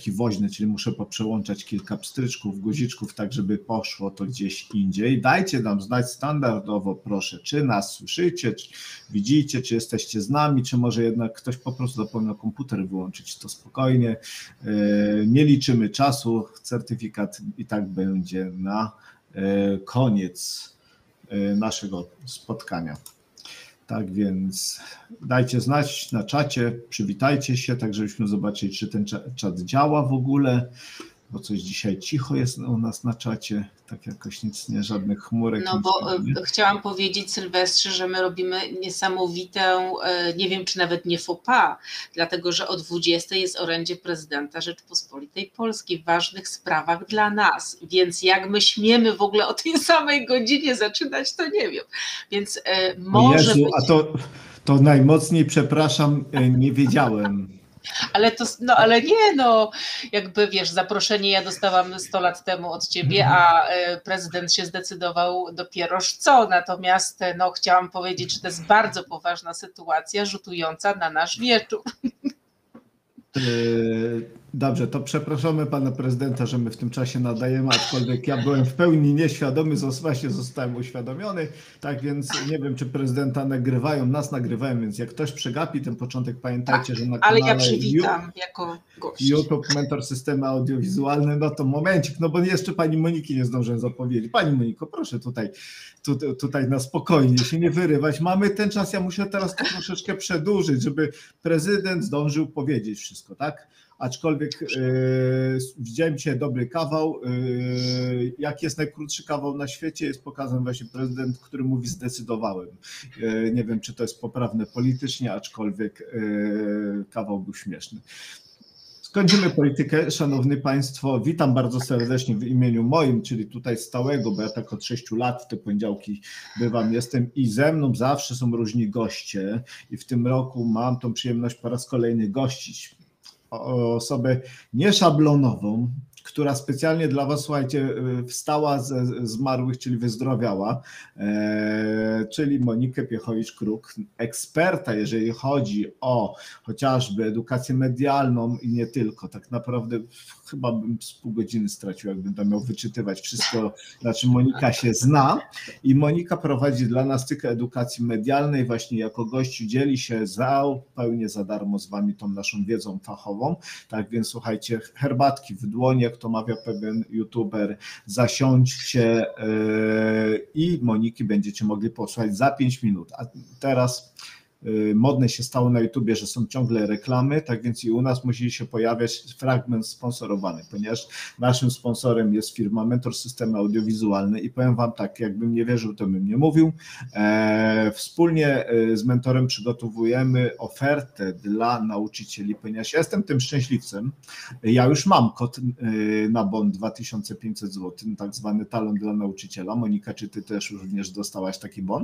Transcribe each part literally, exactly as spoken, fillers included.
taki woźny, czyli muszę poprzełączać kilka pstryczków, guziczków, tak żeby poszło to gdzieś indziej. Dajcie nam znać standardowo, proszę, czy nas słyszycie, czy widzicie, czy jesteście z nami, czy może jednak ktoś po prostu zapomniał komputer wyłączyć, to spokojnie. Nie liczymy czasu, certyfikat i tak będzie na koniec naszego spotkania. Tak więc dajcie znać na czacie, przywitajcie się, tak żebyśmy zobaczyli, czy ten czat działa w ogóle, bo coś dzisiaj cicho jest u nas na czacie, tak jakoś nic, nie, żadnych chmurek. No bo chciałam powiedzieć, Sylwestrze, że my robimy niesamowitą, nie wiem czy nawet nie faux pas, dlatego że o dwudziestej jest orędzie prezydenta Rzeczypospolitej Polskiej w ważnych sprawach dla nas, więc jak my śmiemy w ogóle o tej samej godzinie zaczynać, to nie wiem, więc może Jezu, być... a to, to najmocniej przepraszam, nie wiedziałem. Ale to, no ale nie, no jakby wiesz, zaproszenie ja dostałam sto lat temu od ciebie, a prezydent się zdecydował dopieroż co, natomiast no chciałam powiedzieć, że to jest bardzo poważna sytuacja rzutująca na nasz wieczór. Dobrze, to przepraszamy pana prezydenta, że my w tym czasie nadajemy, aczkolwiek ja byłem w pełni nieświadomy, właśnie zostałem uświadomiony, tak więc nie wiem, czy prezydenta nagrywają, nas nagrywają, więc jak ktoś przegapi ten początek, pamiętajcie, tak, że na ale kanale ja przywitam YouTube, jako gość. YouTube Mentor Systemy Audiowizualne, no to momencik, no bo jeszcze pani Moniki nie zdążyłem zapowiedzieć. Pani Moniko, proszę tutaj, tutaj, tutaj na spokojnie się nie wyrywać. Mamy ten czas, ja muszę teraz to troszeczkę przedłużyć, żeby prezydent zdążył powiedzieć wszystko, tak? Aczkolwiek yy, widziałem dzisiaj dobry kawał. Yy, jak jest najkrótszy kawał na świecie, jest pokazany właśnie prezydent, który mówi zdecydowałem. Yy, nie wiem, czy to jest poprawne politycznie, aczkolwiek yy, kawał był śmieszny. Skończymy politykę, szanowni państwo. Witam bardzo serdecznie w imieniu moim, czyli tutaj stałego, bo ja tak od sześciu lat w te poniedziałki bywam, jestem i ze mną zawsze są różni goście i w tym roku mam tą przyjemność po raz kolejny gościć osobę nieszablonową, która specjalnie dla was, słuchajcie, wstała ze zmarłych, czyli wyzdrowiała, e, czyli Monikę Piechowicz-Kruk, eksperta, jeżeli chodzi o chociażby edukację medialną i nie tylko. Tak naprawdę chyba bym z pół godziny stracił, jakbym tam miał wyczytywać wszystko, na czym Monika się zna. I Monika prowadzi dla nas cykl edukacji medialnej, właśnie jako gość dzieli się zupełnie za darmo z wami tą naszą wiedzą fachową. Tak więc słuchajcie, herbatki w dłonie, jak to mawia pewien youtuber, zasiądźcie yy, i Moniki będziecie mogli posłuchać za pięć minut. A teraz yy, modne się stało na YouTubie, że są ciągle reklamy, tak więc i u nas musi się pojawiać fragment sponsorowany, ponieważ naszym sponsorem jest firma Mentor Systemy Audiowizualne i powiem wam tak, jakbym nie wierzył, to bym nie mówił. E, wspólnie z mentorem przygotowujemy ofertę dla nauczycieli, ponieważ ja jestem tym szczęśliwcem. Ja już mam kod na bon dwa tysiące pięćset złotych, tak zwany talon dla nauczyciela. Monika, czy ty też również dostałaś taki bon?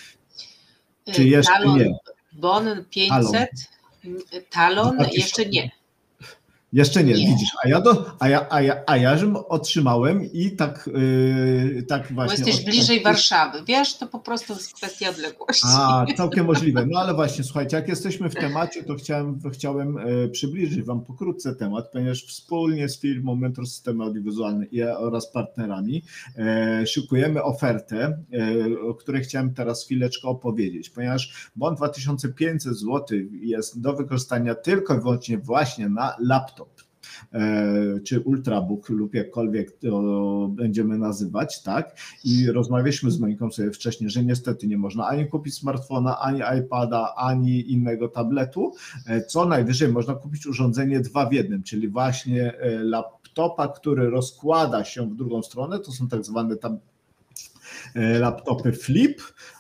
Czy jeszcze talon, nie? Bon pięćset, talon, talon jeszcze nie. Jeszcze nie, nie, widzisz, a ja, do, a ja, a ja, a ja żem otrzymałem i tak, yy, tak właśnie... Bo jesteś od... bliżej Warszawy, wiesz, to po prostu jest kwestia odległości. A, całkiem możliwe, no ale właśnie, słuchajcie, jak jesteśmy w temacie, to chciałem, chciałem przybliżyć wam pokrótce temat, ponieważ wspólnie z firmą Mentor Systemy Audiowizualne oraz partnerami e, szykujemy ofertę, e, o której chciałem teraz chwileczkę opowiedzieć, ponieważ bon dwa tysiące pięćset złotych jest do wykorzystania tylko i wyłącznie właśnie na laptop, czy ultrabook lub jakkolwiek to będziemy nazywać, tak? I rozmawialiśmy z Moniką sobie wcześniej, że niestety nie można ani kupić smartfona, ani iPada, ani innego tabletu, co najwyżej można kupić urządzenie dwa w jednym, czyli właśnie laptopa, który rozkłada się w drugą stronę, to są tak zwane tam laptopy flip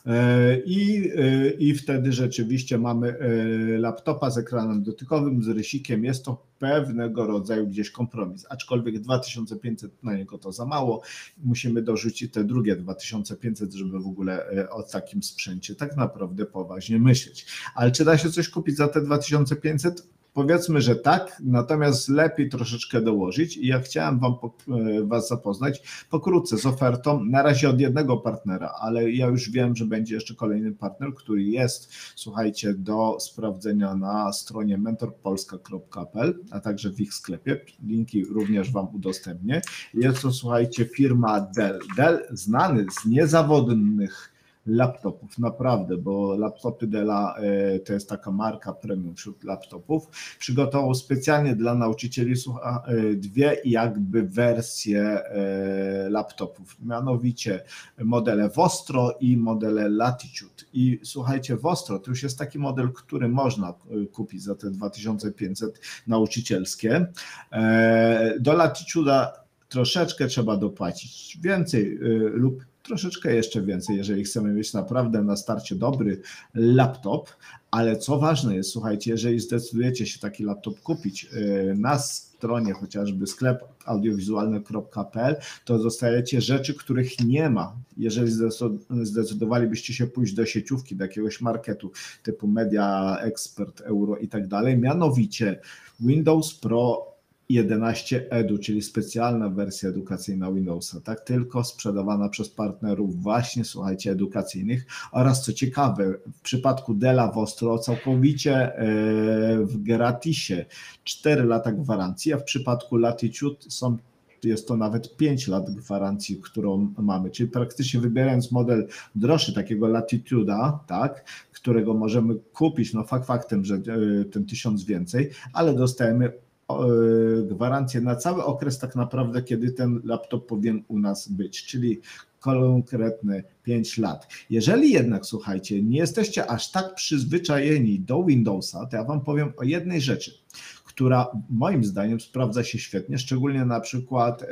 i, i wtedy rzeczywiście mamy laptopa z ekranem dotykowym, z rysikiem, jest to pewnego rodzaju gdzieś kompromis, aczkolwiek dwa tysiące pięćset na niego to za mało, musimy dorzucić te drugie dwa tysiące pięćset, żeby w ogóle o takim sprzęcie tak naprawdę poważnie myśleć. Ale czy da się coś kupić za te dwa tysiące pięćset? Powiedzmy, że tak, natomiast lepiej troszeczkę dołożyć i ja chciałem wam, was zapoznać pokrótce z ofertą, na razie od jednego partnera, ale ja już wiem, że będzie jeszcze kolejny partner, który jest, słuchajcie, do sprawdzenia na stronie mentor polska kropka p l, a także w ich sklepie, linki również wam udostępnię. Jest to, słuchajcie, firma Dell. Dell znany z niezawodnych laptopów, naprawdę, bo laptopy Della to jest taka marka premium wśród laptopów. Przygotował specjalnie dla nauczycieli dwie jakby wersje laptopów, mianowicie modele Vostro i modele Latitude. I słuchajcie, Vostro to już jest taki model, który można kupić za te dwa tysiące pięćset nauczycielskie. Do Latitude'a troszeczkę trzeba dopłacić więcej lub troszeczkę jeszcze więcej, jeżeli chcemy mieć naprawdę na starcie dobry laptop, ale co ważne jest, słuchajcie, jeżeli zdecydujecie się taki laptop kupić na stronie chociażby sklep audiowizualny kropka p l, to dostajecie rzeczy, których nie ma. Jeżeli zdecydowalibyście się pójść do sieciówki, do jakiegoś marketu typu Media Expert, Euro i tak dalej, mianowicie Windows Pro jedenaście Edu, czyli specjalna wersja edukacyjna Windowsa, tak, tylko sprzedawana przez partnerów właśnie, słuchajcie, edukacyjnych oraz co ciekawe, w przypadku Della Vostro całkowicie w gratisie cztery lata gwarancji, a w przypadku Latitude są jest to nawet pięć lat gwarancji, którą mamy, czyli praktycznie wybierając model droższy, takiego Latitude'a, tak, którego możemy kupić, no fakt faktem, że ten tysiąc więcej, ale dostajemy gwarancję na cały okres tak naprawdę, kiedy ten laptop powinien u nas być, czyli konkretne pięć lat. Jeżeli jednak, słuchajcie, nie jesteście aż tak przyzwyczajeni do Windowsa, to ja wam powiem o jednej rzeczy, która moim zdaniem sprawdza się świetnie, szczególnie na przykład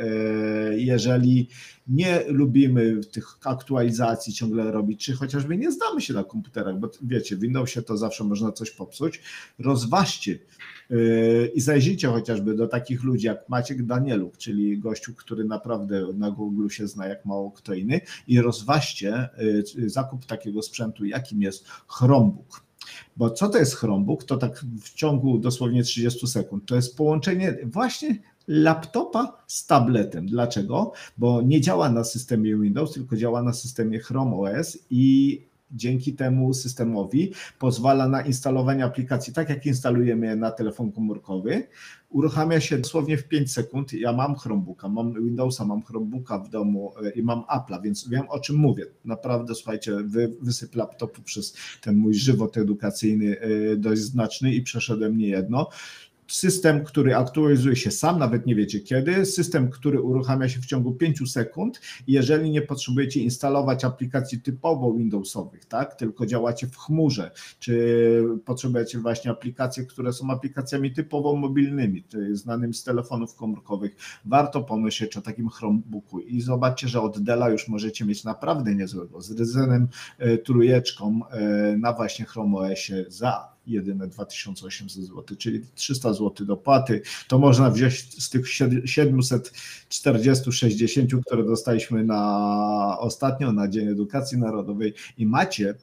jeżeli nie lubimy tych aktualizacji ciągle robić, czy chociażby nie znamy się na komputerach, bo wiecie, w Windowsie to zawsze można coś popsuć, rozważcie i zajrzyjcie chociażby do takich ludzi jak Maciek Danieluk, czyli gościu, który naprawdę na Google się zna jak mało kto inny, i rozważcie zakup takiego sprzętu, jakim jest Chromebook. Bo co to jest Chromebook? To tak w ciągu dosłownie trzydziestu sekund. To jest połączenie właśnie laptopa z tabletem. Dlaczego? Bo nie działa na systemie Windows, tylko działa na systemie Chrome O S i dzięki temu systemowi pozwala na instalowanie aplikacji, tak jak instalujemy je na telefon komórkowy. Uruchamia się dosłownie w pięć sekund. Ja mam Chromebooka, mam Windowsa, mam Chromebooka w domu i mam Apple'a, więc wiem, o czym mówię. Naprawdę, słuchajcie, wy, wysyp laptopu przez ten mój żywot edukacyjny dość znaczny i przeszedłem niejedno. System, który aktualizuje się sam, nawet nie wiecie kiedy, system, który uruchamia się w ciągu pięciu sekund, jeżeli nie potrzebujecie instalować aplikacji typowo Windowsowych, tak, tylko działacie w chmurze, czy potrzebujecie właśnie aplikacje, które są aplikacjami typowo mobilnymi, znanymi z telefonów komórkowych, warto pomyśleć o takim Chromebooku i zobaczcie, że od Della już możecie mieć naprawdę niezłego, z Ryzenem trójeczką na właśnie Chrome O S-ie za jedyne dwa tysiące osiemset złotych, czyli trzysta złotych dopłaty, to można wziąć z tych siedemset czterdzieści sześćdziesiąt, które dostaliśmy na ostatnio, na Dzień Edukacji Narodowej i macie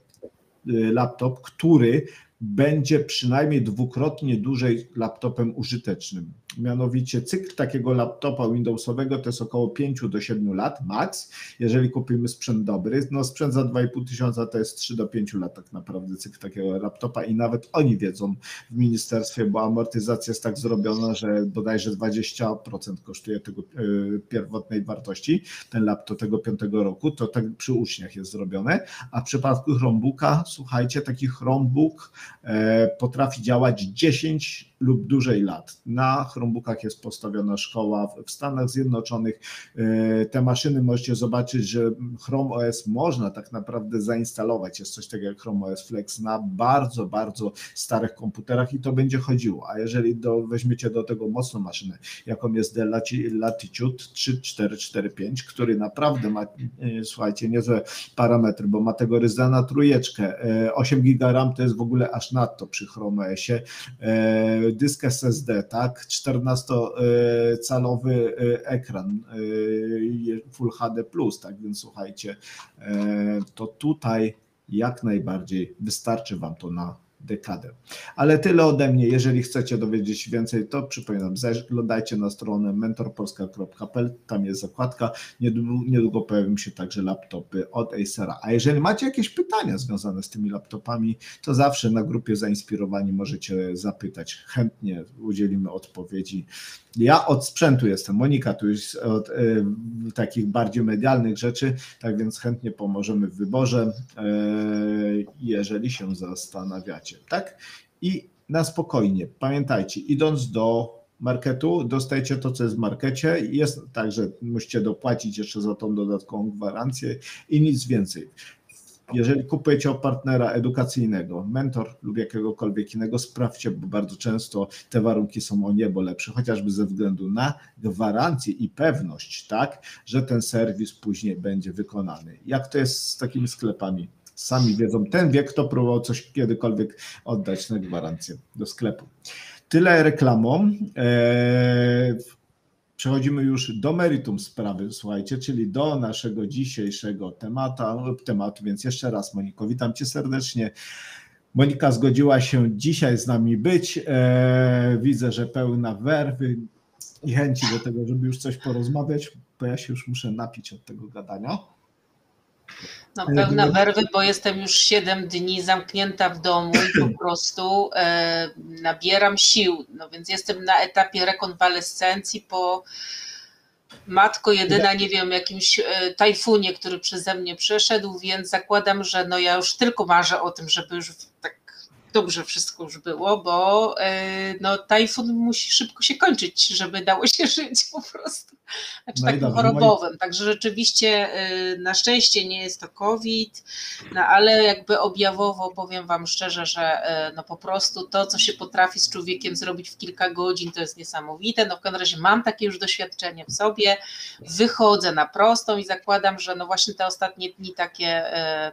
laptop, który będzie przynajmniej dwukrotnie dłużej laptopem użytecznym. Mianowicie cykl takiego laptopa Windowsowego to jest około pięć do siedmiu lat max, jeżeli kupimy sprzęt dobry. No sprzęt za dwa i pół tysiąca to jest trzy do pięciu lat tak naprawdę cykl takiego laptopa i nawet oni wiedzą w ministerstwie, bo amortyzacja jest tak zrobiona, że bodajże dwadzieścia procent kosztuje tego yy, pierwotnej wartości, ten laptop tego piątego roku, to tak przy uczniach jest zrobione, a w przypadku Chromebooka, słuchajcie, taki Chromebook yy, potrafi działać dziesięć lub dłużej lat. Na Chromebookach jest postawiona szkoła w Stanach Zjednoczonych. Te maszyny możecie zobaczyć, że Chrome O S można tak naprawdę zainstalować. Jest coś takiego jak Chrome O S Flex na bardzo, bardzo starych komputerach i to będzie chodziło. A jeżeli do, weźmiecie do tego mocną maszynę, jaką jest Dell Latitude trzy cztery cztery pięć, który naprawdę ma, słuchajcie, niezłe parametry, bo ma tego Ryzena trójeczkę, osiem giga RAM to jest w ogóle aż nadto przy Chrome O S-ie, dysk S S D, tak, czternastocalowy ekran Full H D plus, tak więc słuchajcie, to tutaj jak najbardziej wystarczy wam to na dekadę. Ale tyle ode mnie. Jeżeli chcecie dowiedzieć się więcej, to przypominam, zaglądajcie na stronę mentor polska kropka p l, tam jest zakładka. Niedługo, niedługo pojawią się także laptopy od Acera. A jeżeli macie jakieś pytania związane z tymi laptopami, to zawsze na grupie Zainspirowani możecie zapytać. Chętnie udzielimy odpowiedzi. Ja od sprzętu jestem, Monika tu jest od y, takich bardziej medialnych rzeczy, tak więc chętnie pomożemy w wyborze, y, jeżeli się zastanawiacie, tak? I na spokojnie, pamiętajcie, idąc do marketu, dostajecie to, co jest w markecie, jest tak, że musicie dopłacić jeszcze za tą dodatkową gwarancję i nic więcej. Jeżeli kupujecie od partnera edukacyjnego, mentor lub jakiegokolwiek innego, sprawdźcie, bo bardzo często te warunki są o niebo lepsze, chociażby ze względu na gwarancję i pewność, tak, że ten serwis później będzie wykonany. Jak to jest z takimi sklepami? Sami wiedzą, ten wie, kto próbował coś kiedykolwiek oddać na gwarancję do sklepu. Tyle reklamą. Eee, Przechodzimy już do meritum sprawy, słuchajcie, czyli do naszego dzisiejszego tematu, tematu, więc jeszcze raz, Moniko, witam Cię serdecznie. Monika zgodziła się dzisiaj z nami być. E, widzę, że pełna werwy i chęci do tego, żeby już coś porozmawiać, bo ja się już muszę napić od tego gadania. No, pełna werwy, bo jestem już siedem dni zamknięta w domu i po prostu e, nabieram sił. No więc jestem na etapie rekonwalescencji po, matko jedyna, nie wiem, jakimś e, tajfunie, który przeze mnie przeszedł, więc zakładam, że no ja już tylko marzę o tym, żeby już tak dobrze wszystko już było, bo e, no tajfun musi szybko się kończyć, żeby dało się żyć po prostu. Znaczy no takim chorobowym, także rzeczywiście na szczęście nie jest to COVID, no ale jakby objawowo powiem Wam szczerze, że no po prostu to, co się potrafi z człowiekiem zrobić w kilka godzin, to jest niesamowite. No w każdym razie mam takie już doświadczenie w sobie, wychodzę na prostą i zakładam, że no właśnie te ostatnie dni takie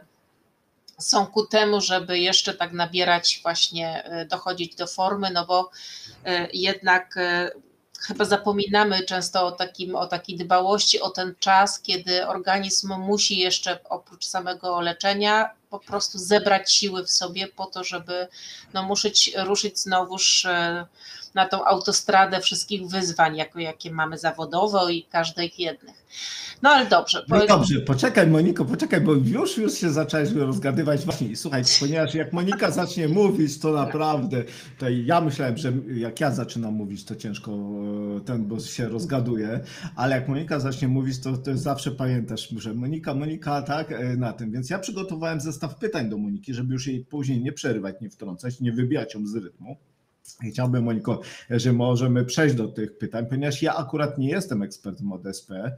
są ku temu, żeby jeszcze tak nabierać właśnie, dochodzić do formy, no bo jednak chyba zapominamy często o, takim, o takiej dbałości o ten czas, kiedy organizm musi jeszcze oprócz samego leczenia po prostu zebrać siły w sobie po to, żeby no, musieć ruszyć znowuż na tą autostradę wszystkich wyzwań, jako, jakie mamy zawodowo i każdych jednych. No ale dobrze. No i dobrze, poczekaj Moniko, poczekaj, bo już już się zaczęłaś rozgadywać. Właśnie, słuchaj, ponieważ jak Monika zacznie mówić, to naprawdę, to ja myślałem, że jak ja zaczynam mówić, to ciężko ten, bo się rozgaduje, ale jak Monika zacznie mówić, to, to zawsze pamiętasz, że Monika, Monika, tak, na tym. Więc ja przygotowałem zestaw pytań do Moniki, żeby już jej później nie przerywać, nie wtrącać, nie wybijać ją z rytmu. I chciałbym, Moniko, że możemy przejść do tych pytań, ponieważ ja akurat nie jestem ekspertem od S P.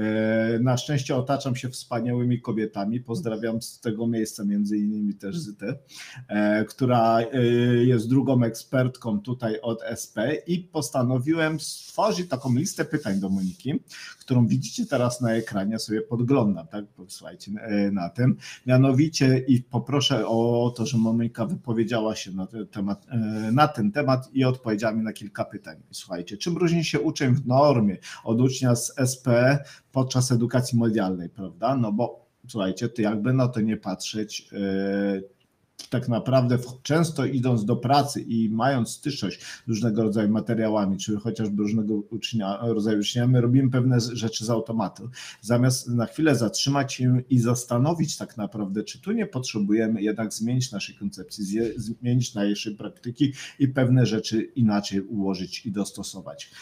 Na szczęście otaczam się wspaniałymi kobietami. Pozdrawiam z tego miejsca między innymi też Zytę, która jest drugą ekspertką tutaj od S P i postanowiłem stworzyć taką listę pytań do Moniki, którą widzicie teraz na ekranie, sobie podglądam, tak? Posłuchajcie na tym. Mianowicie i poproszę o to, że Monika wypowiedziała się na ten temat, na ten temat i odpowiedziała mi na kilka pytań. Słuchajcie, czym różni się uczeń w normie od ucznia z S P podczas edukacji medialnej, prawda? No bo słuchajcie, to jakby na to nie patrzeć, yy, tak naprawdę często idąc do pracy i mając styczność z różnego rodzaju materiałami, czy chociażby różnego ucznia, rodzaju ucznia, my robimy pewne rzeczy z automatu. Zamiast na chwilę zatrzymać się i zastanowić tak naprawdę, czy tu nie potrzebujemy jednak zmienić naszej koncepcji, zmienić naszej praktyki i pewne rzeczy inaczej ułożyć i dostosować.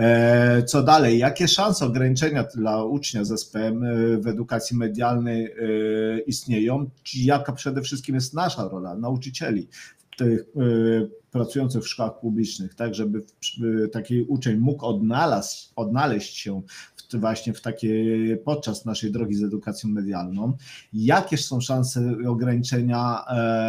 Co dalej? Jakie szanse ograniczenia dla ucznia z S P M w edukacji medialnej istnieją? Jaka przede wszystkim jest nasza rola nauczycieli, tych y, pracujących w szkołach publicznych, tak, żeby y, taki uczeń mógł odnalazł, odnaleźć się w, właśnie w takiej, podczas naszej drogi z edukacją medialną. Jakie są szanse ograniczenia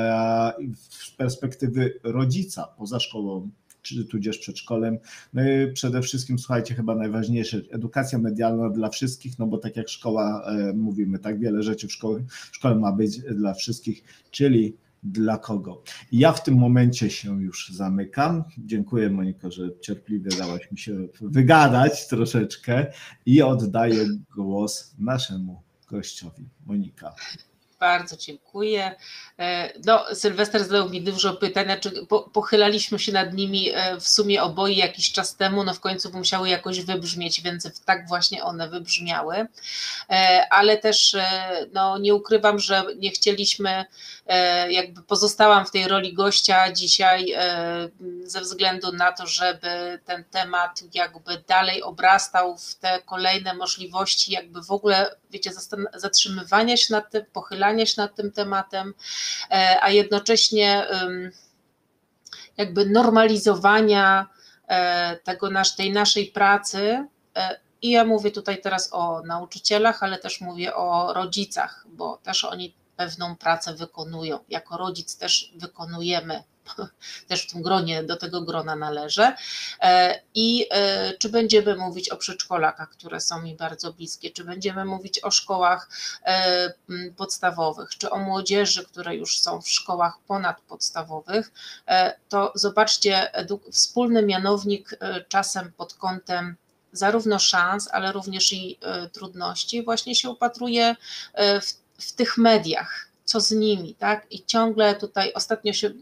y, z perspektywy rodzica poza szkołą, czy tudzież przedszkolem? No i przede wszystkim, słuchajcie, chyba najważniejsze, edukacja medialna dla wszystkich, no bo tak jak szkoła, e, mówimy, tak wiele rzeczy w szkole, w szkole ma być dla wszystkich, czyli dla kogo. I ja w tym momencie się już zamykam. Dziękuję, Moniko, że cierpliwie dałaś mi się wygadać troszeczkę i oddaję głos naszemu gościowi. Monika. Bardzo dziękuję. No, Sylwester zadał mi dużo pytań, znaczy po, pochylaliśmy się nad nimi w sumie oboje jakiś czas temu, no w końcu musiały jakoś wybrzmieć, więc tak właśnie one wybrzmiały, ale też no, nie ukrywam, że nie chcieliśmy, jakby pozostałam w tej roli gościa dzisiaj ze względu na to, żeby ten temat jakby dalej obrastał w te kolejne możliwości, jakby w ogóle, wiecie, zatrzymywania się nad tym, pochylania się nad tym tematem, a jednocześnie jakby normalizowania tego, tej naszej pracy. I ja mówię tutaj teraz o nauczycielach, ale też mówię o rodzicach, bo też oni pewną pracę wykonują. Jako rodzic też wykonujemy, też w tym gronie, do tego grona należę. I czy będziemy mówić o przedszkolakach, które są mi bardzo bliskie, czy będziemy mówić o szkołach podstawowych, czy o młodzieży, które już są w szkołach ponadpodstawowych, to zobaczcie, wspólny mianownik czasem pod kątem zarówno szans, ale również i trudności właśnie się upatruje w, w tych mediach, co z nimi, tak? I ciągle tutaj ostatnio się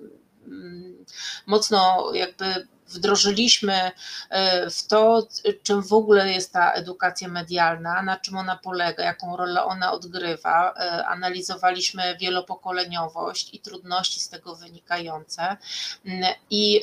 mocno jakby wdrożyliśmy w to, czym w ogóle jest ta edukacja medialna, na czym ona polega, jaką rolę ona odgrywa. Analizowaliśmy wielopokoleniowość i trudności z tego wynikające i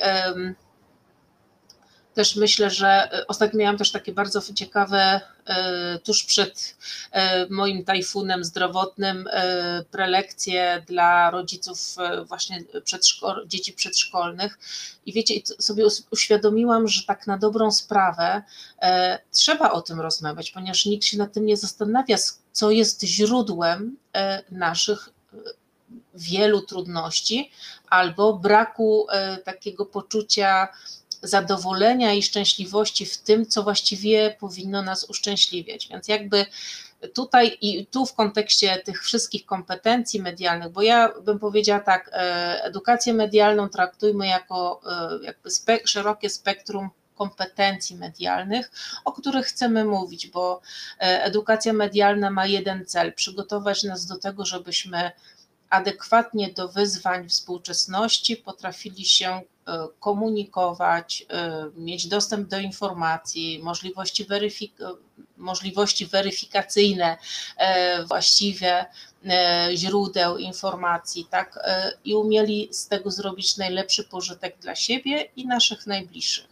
też myślę, że ostatnio miałam też takie bardzo ciekawe, tuż przed moim tajfunem zdrowotnym, prelekcje dla rodziców właśnie przedszkol, dzieci przedszkolnych i wiecie, sobie uświadomiłam, że tak na dobrą sprawę trzeba o tym rozmawiać, ponieważ nikt się nad tym nie zastanawia, co jest źródłem naszych wielu trudności albo braku takiego poczucia zadowolenia i szczęśliwości w tym, co właściwie powinno nas uszczęśliwiać. Więc jakby tutaj i tu w kontekście tych wszystkich kompetencji medialnych, bo ja bym powiedziała tak, edukację medialną traktujmy jako jakby spek- szerokie spektrum kompetencji medialnych, o których chcemy mówić, bo edukacja medialna ma jeden cel, przygotować nas do tego, żebyśmy adekwatnie do wyzwań współczesności potrafili się komunikować, mieć dostęp do informacji, możliwości, weryfik- możliwości weryfikacyjne właściwie źródeł informacji, tak, i umieli z tego zrobić najlepszy pożytek dla siebie i naszych najbliższych.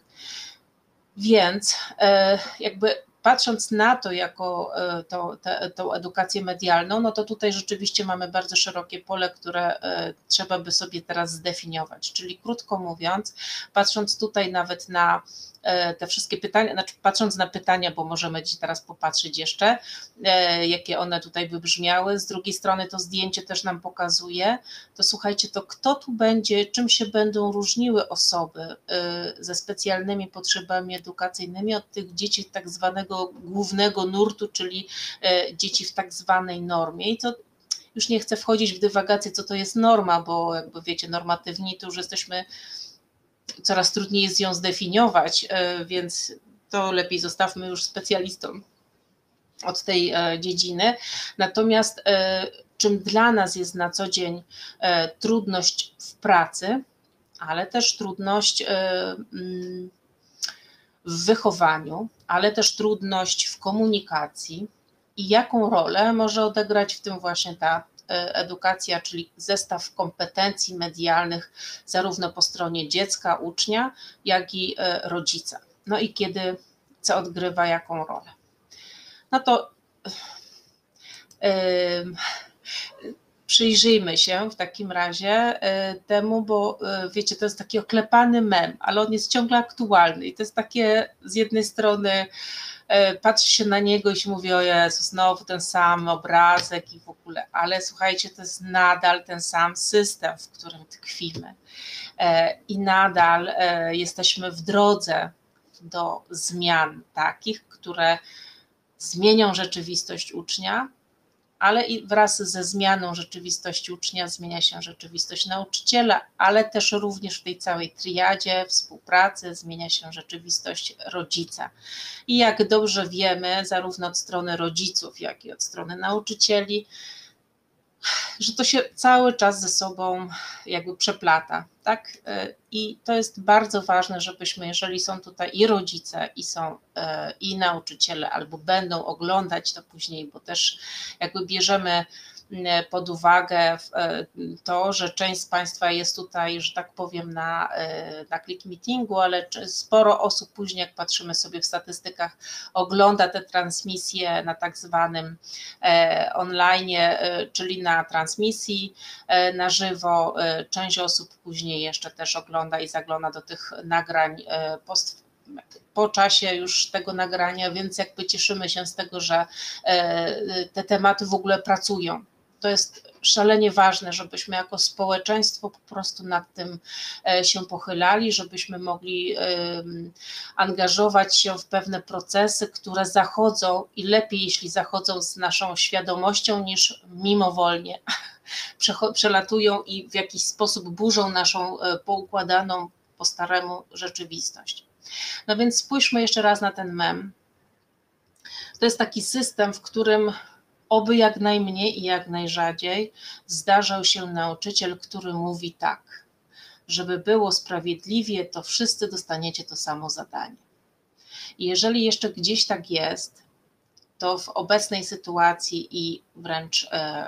Więc jakby patrząc na to jako to, te, tą edukację medialną, no to tutaj rzeczywiście mamy bardzo szerokie pole, które trzeba by sobie teraz zdefiniować. Czyli krótko mówiąc, patrząc tutaj nawet na te wszystkie pytania, znaczy patrząc na pytania, bo możemy dziś teraz popatrzeć jeszcze, jakie one tutaj wybrzmiały, z drugiej strony to zdjęcie też nam pokazuje, to słuchajcie, to kto tu będzie, czym się będą różniły osoby ze specjalnymi potrzebami edukacyjnymi od tych dzieci tak zwanego głównego nurtu, czyli dzieci w tak zwanej normie. I to już nie chcę wchodzić w dywagację, co to jest norma, bo jakby wiecie, normatywni to już jesteśmy, coraz trudniej jest ją zdefiniować, więc to lepiej zostawmy już specjalistom od tej dziedziny. Natomiast czym dla nas jest na co dzień trudność w pracy, ale też trudność w wychowaniu, ale też trudność w komunikacji i jaką rolę może odegrać w tym właśnie ta edukacja, czyli zestaw kompetencji medialnych zarówno po stronie dziecka, ucznia, jak i rodzica. No i kiedy, co odgrywa jaką rolę. No to yy, przyjrzyjmy się w takim razie temu, bo wiecie, to jest taki oklepany mem, ale on jest ciągle aktualny i to jest takie z jednej strony patrzy się na niego i się mówi, o Jezu, znowu ten sam obrazek i w ogóle, ale słuchajcie, to jest nadal ten sam system, w którym tkwimy i nadal jesteśmy w drodze do zmian takich, które zmienią rzeczywistość ucznia, ale i wraz ze zmianą rzeczywistości ucznia zmienia się rzeczywistość nauczyciela, ale też również w tej całej triadzie współpracy zmienia się rzeczywistość rodzica. I jak dobrze wiemy, zarówno od strony rodziców, jak i od strony nauczycieli, że to się cały czas ze sobą jakby przeplata, tak? I to jest bardzo ważne, żebyśmy, jeżeli są tutaj i rodzice, i są i nauczyciele, albo będą oglądać to później, bo też jakby bierzemy pod uwagę to, że część z Państwa jest tutaj, że tak powiem, na, na click meetingu, ale sporo osób później, jak patrzymy sobie w statystykach, ogląda te transmisje na tak zwanym online, czyli na transmisji na żywo. Część osób później jeszcze też ogląda i zagląda do tych nagrań post po czasie już tego nagrania, więc jakby cieszymy się z tego, że te tematy w ogóle pracują. To jest szalenie ważne, żebyśmy jako społeczeństwo po prostu nad tym się pochylali, żebyśmy mogli angażować się w pewne procesy, które zachodzą i lepiej, jeśli zachodzą z naszą świadomością, niż mimowolnie przelatują i w jakiś sposób burzą naszą poukładaną po staremu rzeczywistość. No więc spójrzmy jeszcze raz na ten mem. To jest taki system, w którym oby jak najmniej i jak najrzadziej zdarzał się nauczyciel, który mówi tak: żeby było sprawiedliwie, to wszyscy dostaniecie to samo zadanie. I jeżeli jeszcze gdzieś tak jest, to w obecnej sytuacji i wręcz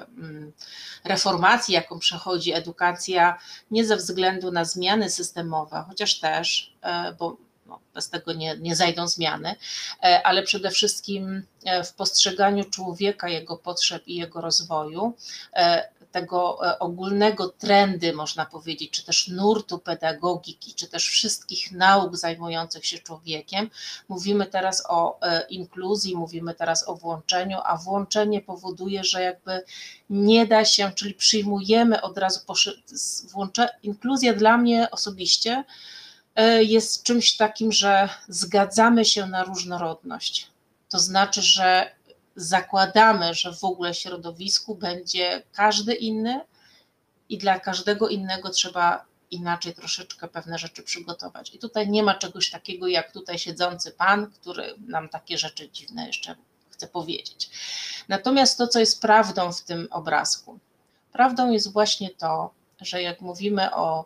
reformacji, jaką przechodzi edukacja, nie ze względu na zmiany systemowe, chociaż też, bo no, bez tego nie, nie zajdą zmiany, ale przede wszystkim w postrzeganiu człowieka, jego potrzeb i jego rozwoju, tego ogólnego trendy, można powiedzieć, czy też nurtu pedagogiki, czy też wszystkich nauk zajmujących się człowiekiem. Mówimy teraz o inkluzji, mówimy teraz o włączeniu, a włączenie powoduje, że jakby nie da się, czyli przyjmujemy od razu, włącze, inkluzja dla mnie osobiście jest czymś takim, że zgadzamy się na różnorodność. To znaczy, że zakładamy, że w ogóle w środowisku będzie każdy inny i dla każdego innego trzeba inaczej troszeczkę pewne rzeczy przygotować. I tutaj nie ma czegoś takiego jak tutaj siedzący pan, który nam takie rzeczy dziwne jeszcze chce powiedzieć. Natomiast to, co jest prawdą w tym obrazku, prawdą jest właśnie to, że jak mówimy o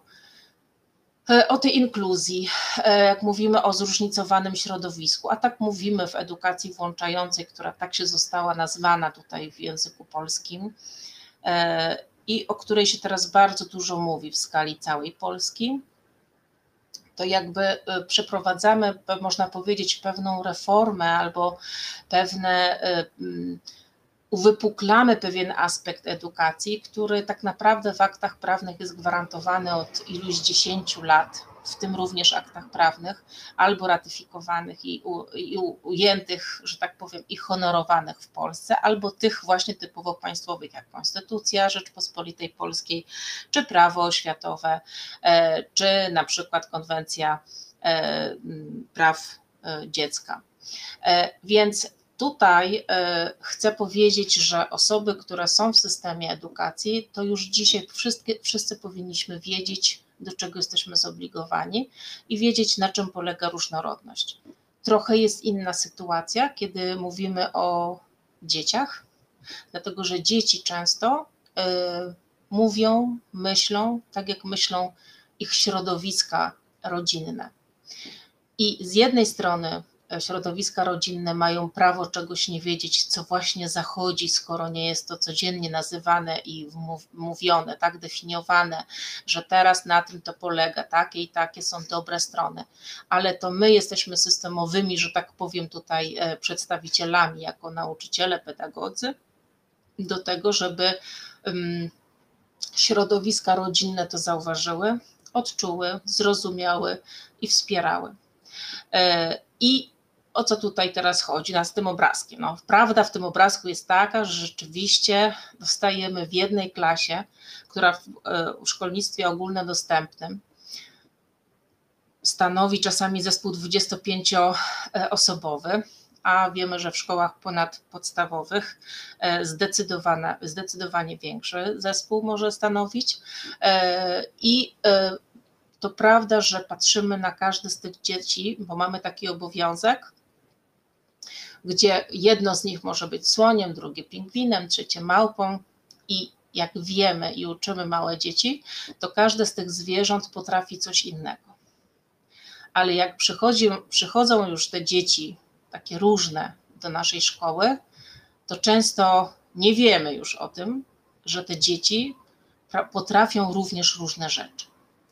o tej inkluzji, jak mówimy o zróżnicowanym środowisku, a tak mówimy w edukacji włączającej, która tak się została nazwana tutaj w języku polskim i o której się teraz bardzo dużo mówi w skali całej Polski, to jakby przeprowadzamy, można powiedzieć, pewną reformę albo pewne uwypuklamy pewien aspekt edukacji, który tak naprawdę w aktach prawnych jest gwarantowany od iluś dziesięciu lat, w tym również aktach prawnych, albo ratyfikowanych i, u, i ujętych, że tak powiem, i honorowanych w Polsce, albo tych właśnie typowo państwowych, jak Konstytucja Rzeczpospolitej Polskiej, czy prawo oświatowe, czy na przykład Konwencja Praw Dziecka. Więc tutaj chcę powiedzieć, że osoby, które są w systemie edukacji, to już dzisiaj wszyscy, wszyscy powinniśmy wiedzieć, do czego jesteśmy zobligowani i wiedzieć, na czym polega różnorodność. Trochę jest inna sytuacja, kiedy mówimy o dzieciach, dlatego że dzieci często y, mówią, myślą tak, jak myślą ich środowiska rodzinne. I z jednej strony środowiska rodzinne mają prawo czegoś nie wiedzieć, co właśnie zachodzi, skoro nie jest to codziennie nazywane i mówione, tak definiowane, że teraz na tym to polega, takie i takie są dobre strony, ale to my jesteśmy systemowymi, że tak powiem tutaj przedstawicielami jako nauczyciele, pedagodzy do tego, żeby um, środowiska rodzinne to zauważyły, odczuły, zrozumiały i wspierały. I o co tutaj teraz chodzi z tym obrazkiem? No, prawda w tym obrazku jest taka, że rzeczywiście dostajemy w jednej klasie, która w, w szkolnictwie ogólnodostępnym stanowi czasami zespół dwudziestopięcioosobowy, a wiemy, że w szkołach ponadpodstawowych zdecydowanie, zdecydowanie większy zespół może stanowić. I to prawda, że patrzymy na każde z tych dzieci, bo mamy taki obowiązek, gdzie jedno z nich może być słoniem, drugie pingwinem, trzecie małpą i jak wiemy i uczymy małe dzieci, to każde z tych zwierząt potrafi coś innego. Ale jak przychodzi, przychodzą już te dzieci takie różne do naszej szkoły, to często nie wiemy już o tym, że te dzieci potrafią również różne rzeczy.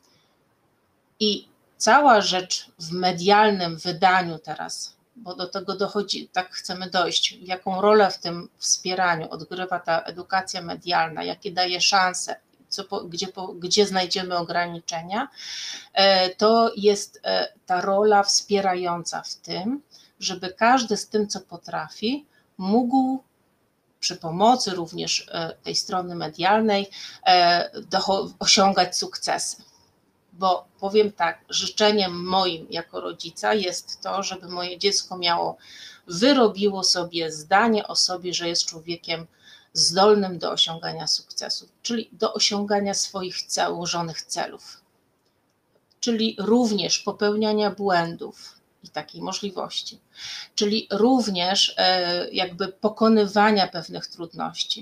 I cała rzecz w medialnym wydaniu teraz, bo do tego dochodzi, tak chcemy dojść, jaką rolę w tym wspieraniu odgrywa ta edukacja medialna, jakie daje szanse, co, po, gdzie, po, gdzie znajdziemy ograniczenia, to jest ta rola wspierająca w tym, żeby każdy z tym, co potrafi, mógł przy pomocy również tej strony medialnej osiągać sukcesy. Bo powiem tak, życzeniem moim jako rodzica jest to, żeby moje dziecko miało, wyrobiło sobie zdanie o sobie, że jest człowiekiem zdolnym do osiągania sukcesów, czyli do osiągania swoich założonych celów, czyli również popełniania błędów i takiej możliwości, czyli również jakby pokonywania pewnych trudności.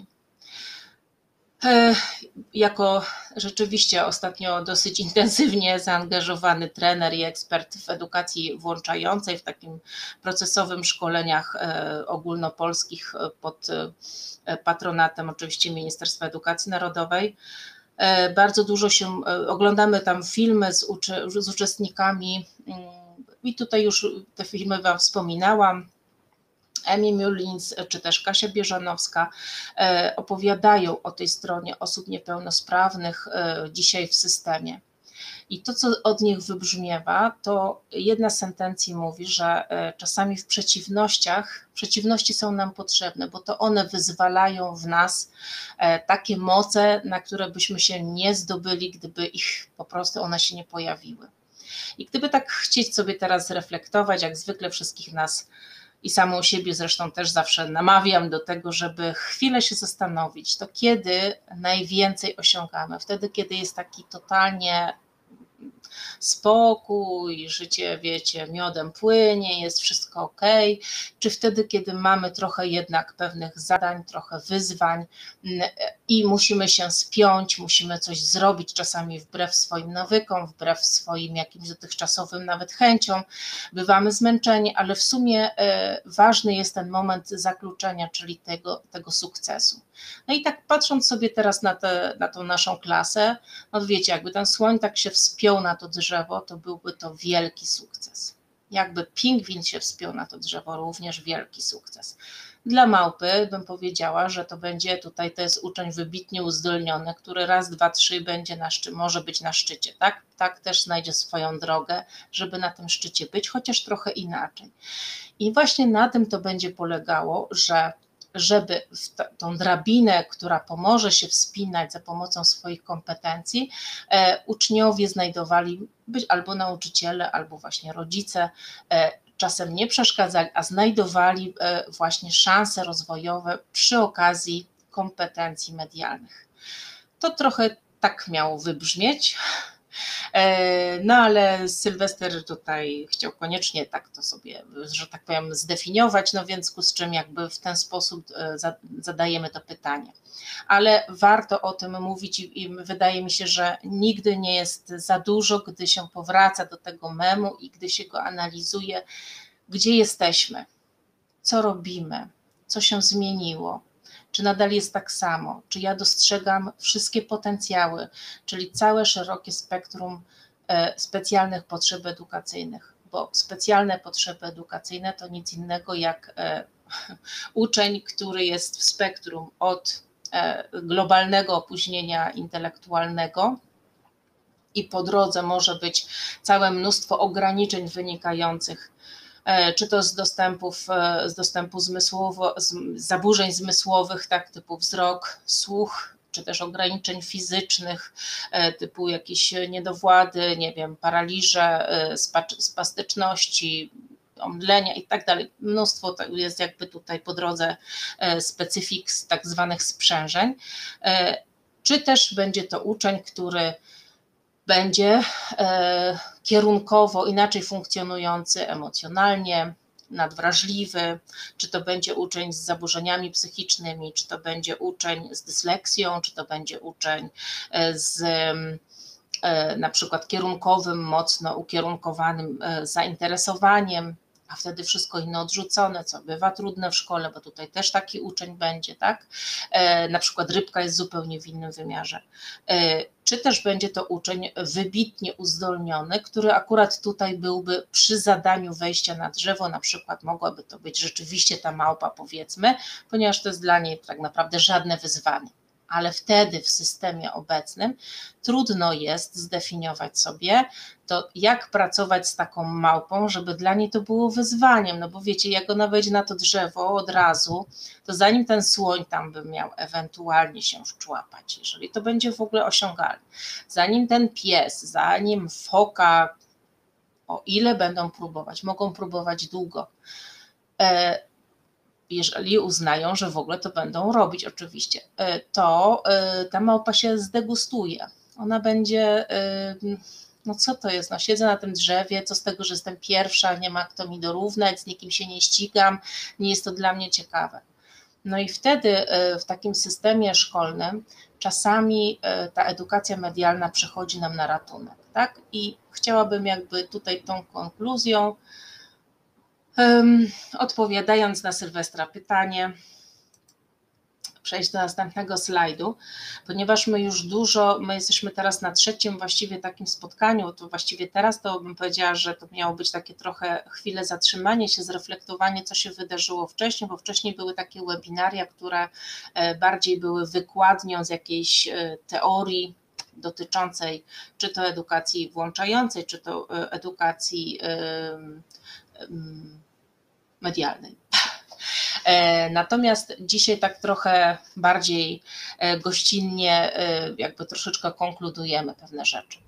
Jako rzeczywiście ostatnio dosyć intensywnie zaangażowany trener i ekspert w edukacji włączającej, w takim procesowym szkoleniach ogólnopolskich pod patronatem oczywiście Ministerstwa Edukacji Narodowej, bardzo dużo się, oglądamy tam filmy z, uczy, z uczestnikami i tutaj już te filmy Wam wspominałam. Emi Mullins czy też Kasia Bieżanowska opowiadają o tej stronie osób niepełnosprawnych dzisiaj w systemie. I to, co od nich wybrzmiewa, to jedna z sentencji mówi, że czasami w przeciwnościach, przeciwności są nam potrzebne, bo to one wyzwalają w nas takie moce, na które byśmy się nie zdobyli, gdyby ich po prostu one się nie pojawiły. I gdyby tak chcieć sobie teraz reflektować, jak zwykle wszystkich nas i samą siebie zresztą też zawsze namawiam do tego, żeby chwilę się zastanowić, to kiedy najwięcej osiągamy? Wtedy, kiedy jest taki totalnie spokój, życie, wiecie, miodem płynie, jest wszystko ok, czy wtedy, kiedy mamy trochę jednak pewnych zadań, trochę wyzwań i musimy się spiąć, musimy coś zrobić, czasami wbrew swoim nawykom, wbrew swoim jakimś dotychczasowym nawet chęciom, bywamy zmęczeni, ale w sumie ważny jest ten moment zakluczenia, czyli tego, tego sukcesu. No i tak patrząc sobie teraz na, te, na tą naszą klasę, no wiecie, jakby ten słoń tak się wspiął na to drzewo, to byłby to wielki sukces. Jakby pingwin się wspiął na to drzewo, również wielki sukces. Dla małpy bym powiedziała, że to będzie tutaj, to jest uczeń wybitnie uzdolniony, który raz, dwa, trzy będzie na szczycie, może być na szczycie, tak? Tak też znajdzie swoją drogę, żeby na tym szczycie być, chociaż trochę inaczej. I właśnie na tym to będzie polegało, że żeby w tą drabinę, która pomoże się wspinać za pomocą swoich kompetencji, e, uczniowie znajdowali, być albo nauczyciele, albo właśnie rodzice, e, czasem nie przeszkadzali, a znajdowali e, właśnie szanse rozwojowe przy okazji kompetencji medialnych. To trochę tak miało wybrzmieć. No ale Sylwester tutaj chciał koniecznie tak to sobie, że tak powiem, zdefiniować, no więc z czym jakby w ten sposób zadajemy to pytanie. Ale warto o tym mówić i wydaje mi się, że nigdy nie jest za dużo, gdy się powraca do tego memu i gdy się go analizuje, gdzie jesteśmy, co robimy, co się zmieniło. Czy nadal jest tak samo? Czy ja dostrzegam wszystkie potencjały, czyli całe szerokie spektrum specjalnych potrzeb edukacyjnych? Bo specjalne potrzeby edukacyjne to nic innego jak uczeń, który jest w spektrum od globalnego opóźnienia intelektualnego i po drodze może być całe mnóstwo ograniczeń wynikających czy to z dostępów, z dostępu zmysłowo, z zaburzeń zmysłowych, tak, typu wzrok, słuch, czy też ograniczeń fizycznych, typu jakieś niedowłady, nie wiem, paraliże, spastyczności, omdlenia i tak dalej. Mnóstwo jest jakby tutaj po drodze specyfik tak zwanych sprzężeń. Czy też będzie to uczeń, który będzie kierunkowo inaczej funkcjonujący emocjonalnie, nadwrażliwy, czy to będzie uczeń z zaburzeniami psychicznymi, czy to będzie uczeń z dysleksją, czy to będzie uczeń z na przykład kierunkowym, mocno ukierunkowanym zainteresowaniem, a wtedy wszystko inne odrzucone, co bywa trudne w szkole, bo tutaj też taki uczeń będzie, tak? Na przykład rybka jest zupełnie w innym wymiarze. Czy też będzie to uczeń wybitnie uzdolniony, który akurat tutaj byłby przy zadaniu wejścia na drzewo, na przykład mogłaby to być rzeczywiście ta małpa, powiedzmy, ponieważ to jest dla niej tak naprawdę żadne wyzwanie. Ale wtedy w systemie obecnym trudno jest zdefiniować sobie to, jak pracować z taką małpą, żeby dla niej to było wyzwaniem, no bo wiecie, jak ona wejdzie na to drzewo od razu, to zanim ten słoń tam by miał ewentualnie się wczłapać, jeżeli to będzie w ogóle osiągalne, zanim ten pies, zanim foka, o ile będą próbować, mogą próbować długo, e, jeżeli uznają, że w ogóle to będą robić oczywiście, to ta małpa się zdegustuje. Ona będzie, no co to jest, no siedzę na tym drzewie, co z tego, że jestem pierwsza, nie ma kto mi dorównać, z nikim się nie ścigam, nie jest to dla mnie ciekawe. No i wtedy w takim systemie szkolnym czasami ta edukacja medialna przychodzi nam na ratunek, tak? I chciałabym jakby tutaj tą konkluzją, Um, odpowiadając na Sylwestra pytanie, przejść do następnego slajdu, ponieważ my już dużo, my jesteśmy teraz na trzecim właściwie takim spotkaniu, to właściwie teraz to bym powiedziała, że to miało być takie trochę chwilę zatrzymanie się, zreflektowanie, co się wydarzyło wcześniej, bo wcześniej były takie webinaria, które bardziej były wykładnią z jakiejś teorii dotyczącej czy to edukacji włączającej, czy to edukacji um, um, medialnej. Natomiast dzisiaj tak trochę bardziej gościnnie, jakby troszeczkę konkludujemy pewne rzeczy.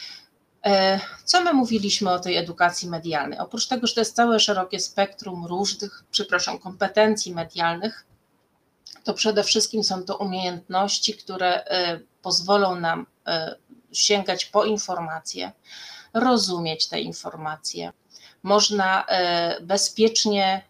Co my mówiliśmy o tej edukacji medialnej? Oprócz tego, że to jest całe szerokie spektrum różnych, przepraszam, kompetencji medialnych, to przede wszystkim są to umiejętności, które pozwolą nam sięgać po informacje, rozumieć te informacje. Można bezpiecznie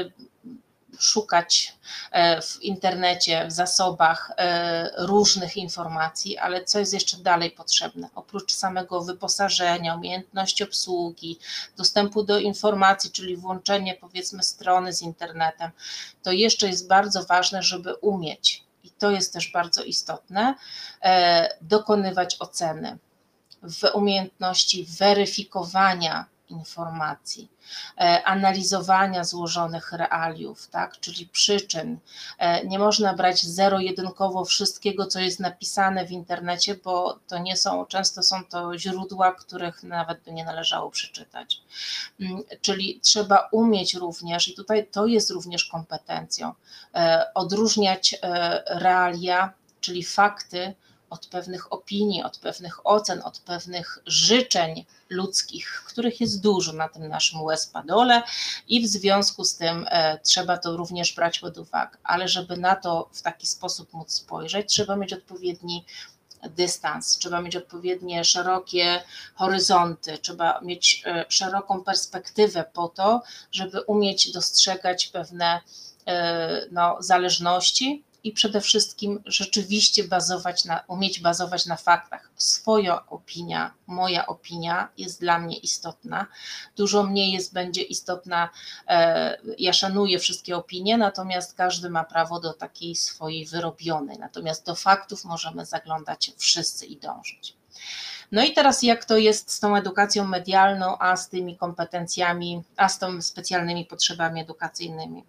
szukać w internecie, w zasobach różnych informacji, ale co jest jeszcze dalej potrzebne? Oprócz samego wyposażenia, umiejętności obsługi, dostępu do informacji, czyli włączenie powiedzmy strony z internetem, to jeszcze jest bardzo ważne, żeby umieć, i to jest też bardzo istotne, dokonywać oceny, w umiejętności weryfikowania informacji, analizowania złożonych realiów, tak, czyli przyczyn. Nie można brać zero-jedynkowo wszystkiego, co jest napisane w internecie, bo to nie są, często są to źródła, których nawet by nie należało przeczytać. Czyli trzeba umieć również, i tutaj to jest również kompetencją, odróżniać realia, czyli fakty, od pewnych opinii, od pewnych ocen, od pewnych życzeń ludzkich, których jest dużo na tym naszym U S Padole i w związku z tym e, trzeba to również brać pod uwagę, ale żeby na to w taki sposób móc spojrzeć, trzeba mieć odpowiedni dystans, trzeba mieć odpowiednie szerokie horyzonty, trzeba mieć e, szeroką perspektywę po to, żeby umieć dostrzegać pewne e, no, zależności, i przede wszystkim rzeczywiście bazować na, umieć bazować na faktach. Swoja opinia, moja opinia jest dla mnie istotna, dużo mniej jest, będzie istotna, e, ja szanuję wszystkie opinie, natomiast każdy ma prawo do takiej swojej wyrobionej, natomiast do faktów możemy zaglądać wszyscy i dążyć. No i teraz jak to jest z tą edukacją medialną, a z tymi kompetencjami, a z tymi specjalnymi potrzebami edukacyjnymi?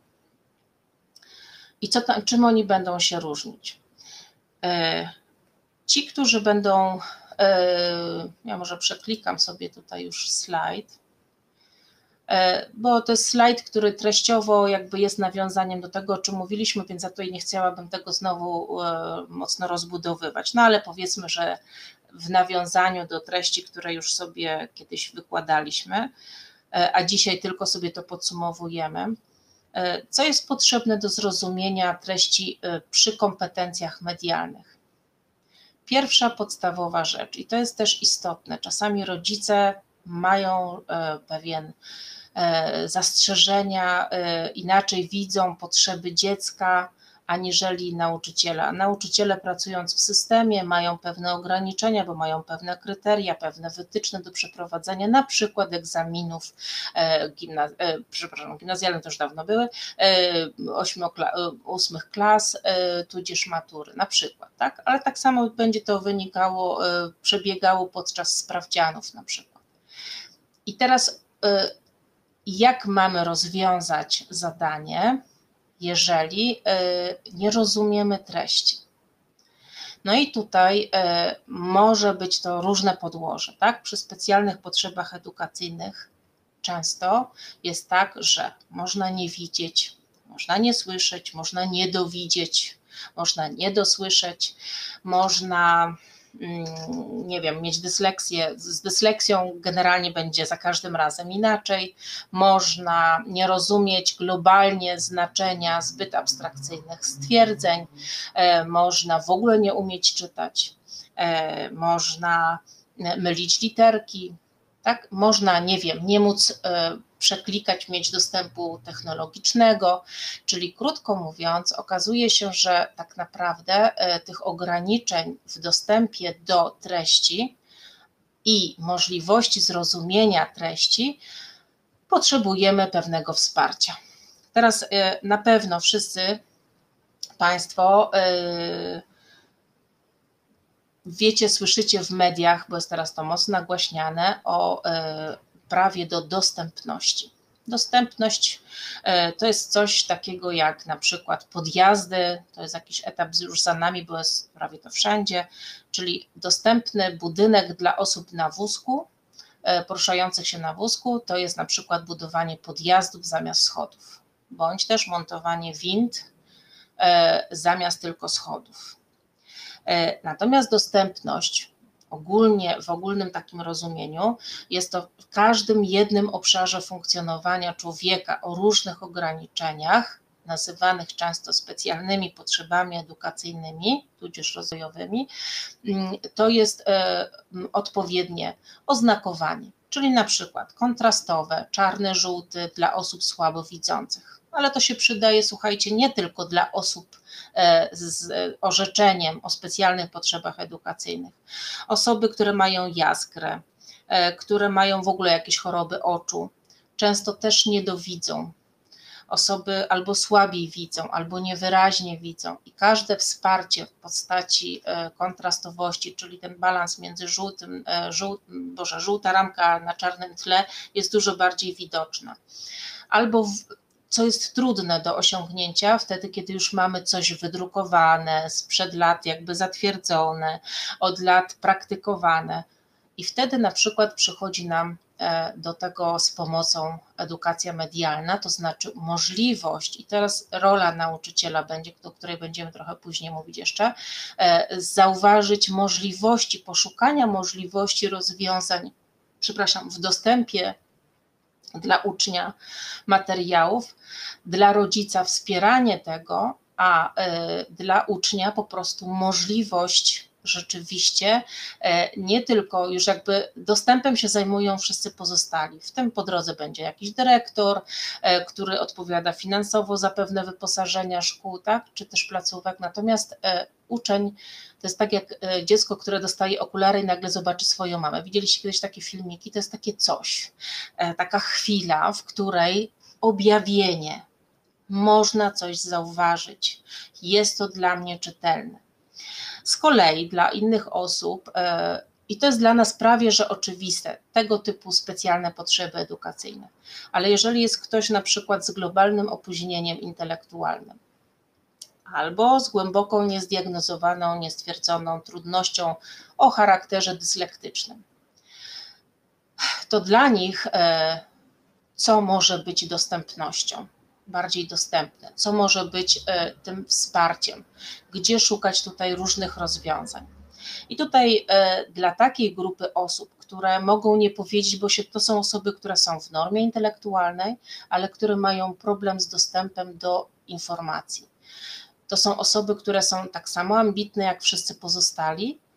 I co tam, czym oni będą się różnić? Ci, którzy będą, ja może przeklikam sobie tutaj już slajd, bo to jest slajd, który treściowo jakby jest nawiązaniem do tego, o czym mówiliśmy, więc ja tutaj nie chciałabym tego znowu mocno rozbudowywać, no ale powiedzmy, że w nawiązaniu do treści, które już sobie kiedyś wykładaliśmy, a dzisiaj tylko sobie to podsumowujemy. Co jest potrzebne do zrozumienia treści przy kompetencjach medialnych? Pierwsza podstawowa rzecz, i to jest też istotne, czasami rodzice mają pewien zastrzeżenia, inaczej widzą potrzeby dziecka aniżeli nauczyciela. Nauczyciele, pracując w systemie, mają pewne ograniczenia, bo mają pewne kryteria, pewne wytyczne do przeprowadzenia, na przykład egzaminów gimnaz przepraszam, gimnazjalne to już dawno były, ósmych klas, tudzież matury na przykład, tak? Ale tak samo będzie to wynikało, przebiegało podczas sprawdzianów na przykład. I teraz jak mamy rozwiązać zadanie, jeżeli nie rozumiemy treści? No i tutaj może być to różne podłoże, tak? Przy specjalnych potrzebach edukacyjnych często jest tak, że można nie widzieć, można nie słyszeć, można nie dowidzieć, można nie dosłyszeć, można, nie wiem, mieć dysleksję. Z dysleksją generalnie będzie za każdym razem inaczej. Można nie rozumieć globalnie znaczenia zbyt abstrakcyjnych stwierdzeń, można w ogóle nie umieć czytać, można mylić literki, tak? Można, nie wiem, nie móc przeklikać, mieć dostępu technologicznego, czyli krótko mówiąc, okazuje się, że tak naprawdę tych ograniczeń w dostępie do treści i możliwości zrozumienia treści potrzebujemy pewnego wsparcia. Teraz na pewno wszyscy Państwo wiecie, słyszycie w mediach, bo jest teraz to mocno nagłaśniane, o prawie do dostępności. Dostępność to jest coś takiego jak na przykład podjazdy, to jest jakiś etap już za nami, bo jest prawie to wszędzie, czyli dostępny budynek dla osób na wózku, poruszających się na wózku, to jest na przykład budowanie podjazdów zamiast schodów, bądź też montowanie wind zamiast tylko schodów. Natomiast dostępność ogólnie, w ogólnym takim rozumieniu jest to w każdym jednym obszarze funkcjonowania człowieka o różnych ograniczeniach, nazywanych często specjalnymi potrzebami edukacyjnymi, tudzież rozwojowymi, to jest odpowiednie oznakowanie, czyli na przykład kontrastowe, czarny, żółty dla osób słabowidzących. Ale to się przydaje, słuchajcie, nie tylko dla osób z orzeczeniem o specjalnych potrzebach edukacyjnych. Osoby, które mają jaskrę, które mają w ogóle jakieś choroby oczu, często też nie dowidzą. Osoby albo słabiej widzą, albo niewyraźnie widzą i każde wsparcie w postaci kontrastowości, czyli ten balans między żółtym, żół, boże, żółta ramka na czarnym tle jest dużo bardziej widoczna. Albo w, co jest trudne do osiągnięcia wtedy, kiedy już mamy coś wydrukowane, sprzed lat jakby zatwierdzone, od lat praktykowane i wtedy na przykład przychodzi nam do tego z pomocą edukacja medialna, to znaczy możliwość, i teraz rola nauczyciela będzie, o której będziemy trochę później mówić jeszcze, zauważyć możliwości, poszukania możliwości rozwiązań, przepraszam, w dostępie dla ucznia materiałów, dla rodzica wspieranie tego, a dla ucznia po prostu możliwość rzeczywiście nie tylko już jakby dostępem się zajmują wszyscy pozostali. W tym po drodze będzie jakiś dyrektor, który odpowiada finansowo za pewne wyposażenia szkół, tak, czy też placówek, natomiast uczeń to jest tak jak dziecko, które dostaje okulary i nagle zobaczy swoją mamę. Widzieliście kiedyś takie filmiki? To jest takie coś, taka chwila, w której objawienie, można coś zauważyć, jest to dla mnie czytelne. Z kolei dla innych osób, i to jest dla nas prawie że oczywiste, tego typu specjalne potrzeby edukacyjne, ale jeżeli jest ktoś na przykład z globalnym opóźnieniem intelektualnym albo z głęboką niezdiagnozowaną, niestwierdzoną trudnością o charakterze dyslektycznym, to dla nich co może być dostępnością? Bardziej dostępne, co może być tym wsparciem, gdzie szukać tutaj różnych rozwiązań. I tutaj dla takiej grupy osób, które mogą nie powiedzieć, bo się, to są osoby, które są w normie intelektualnej, ale które mają problem z dostępem do informacji. To są osoby, które są tak samo ambitne jak wszyscy pozostali,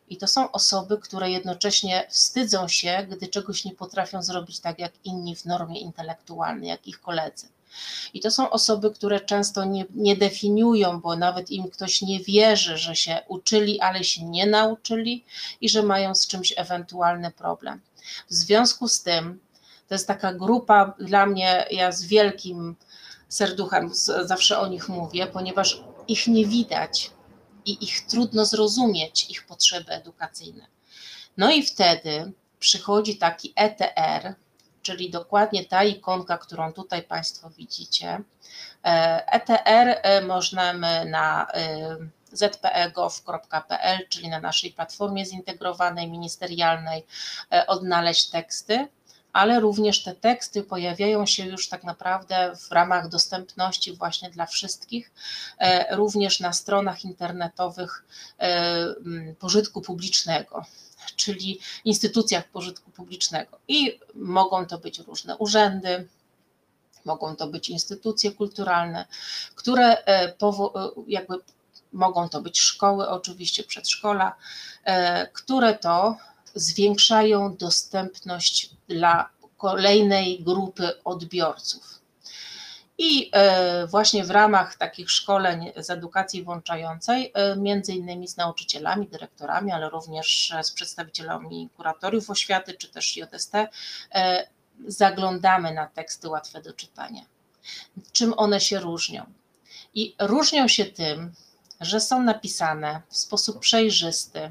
I to są osoby, które jednocześnie wstydzą się, gdy czegoś nie potrafią zrobić tak jak inni w normie intelektualnej, jak ich koledzy. I to są osoby, które często nie, nie definiują, bo nawet im ktoś nie wierzy, że się uczyli, ale się nie nauczyli i że mają z czymś ewentualny problem. W związku z tym to jest taka grupa dla mnie, ja z wielkim serduchem zawsze o nich mówię, ponieważ ich nie widać i ich trudno zrozumieć, ich potrzeby edukacyjne. No i wtedy przychodzi taki E T R, czyli dokładnie ta ikonka, którą tutaj Państwo widzicie. E T R możemy na z p e gov kropka p l, czyli na naszej platformie zintegrowanej, ministerialnej, odnaleźć teksty, ale również te teksty pojawiają się już tak naprawdę w ramach dostępności właśnie dla wszystkich, również na stronach internetowych pożytku publicznego, czyli instytucjach pożytku publicznego. I mogą to być różne urzędy, mogą to być instytucje kulturalne, które jakby mogą to być szkoły, oczywiście przedszkola, które to zwiększają dostępność dla kolejnej grupy odbiorców. I właśnie w ramach takich szkoleń z edukacji włączającej, między innymi z nauczycielami, dyrektorami, ale również z przedstawicielami kuratoriów oświaty, czy też J S T, zaglądamy na teksty łatwe do czytania. Czym one się różnią? I różnią się tym, że są napisane w sposób przejrzysty,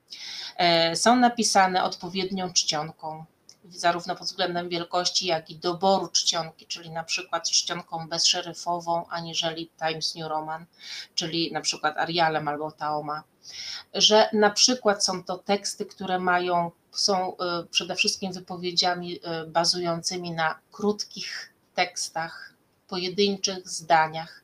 są napisane odpowiednią czcionką, zarówno pod względem wielkości, jak i doboru czcionki, czyli na przykład czcionką bezszeryfową, aniżeli Times New Roman, czyli na przykład Arialem albo Taoma, że na przykład są to teksty, które mają, są przede wszystkim wypowiedziami bazującymi na krótkich tekstach, pojedynczych zdaniach,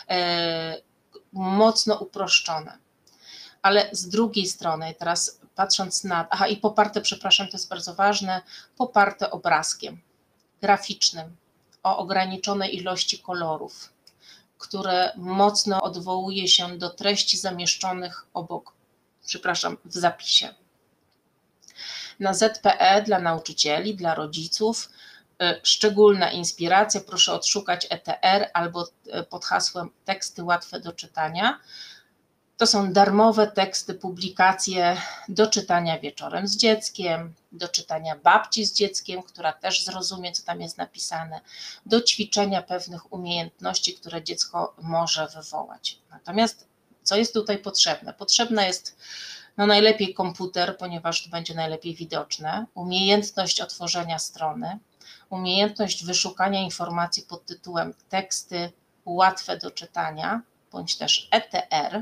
mocno uproszczone. Ale z drugiej strony, teraz patrząc na, aha i poparte, przepraszam, to jest bardzo ważne, poparte obrazkiem graficznym o ograniczonej ilości kolorów, które mocno odwołuje się do treści zamieszczonych obok, przepraszam, w zapisie. Na Z P E dla nauczycieli, dla rodziców, szczególna inspiracja, proszę odszukać E T R albo pod hasłem teksty łatwe do czytania. To są darmowe teksty, publikacje do czytania wieczorem z dzieckiem, do czytania babci z dzieckiem, która też zrozumie, co tam jest napisane, do ćwiczenia pewnych umiejętności, które dziecko może wywołać. Natomiast co jest tutaj potrzebne? Potrzebne jest no najlepiej komputer, ponieważ to będzie najlepiej widoczne, umiejętność otworzenia strony, umiejętność wyszukania informacji pod tytułem teksty łatwe do czytania, bądź też E T R,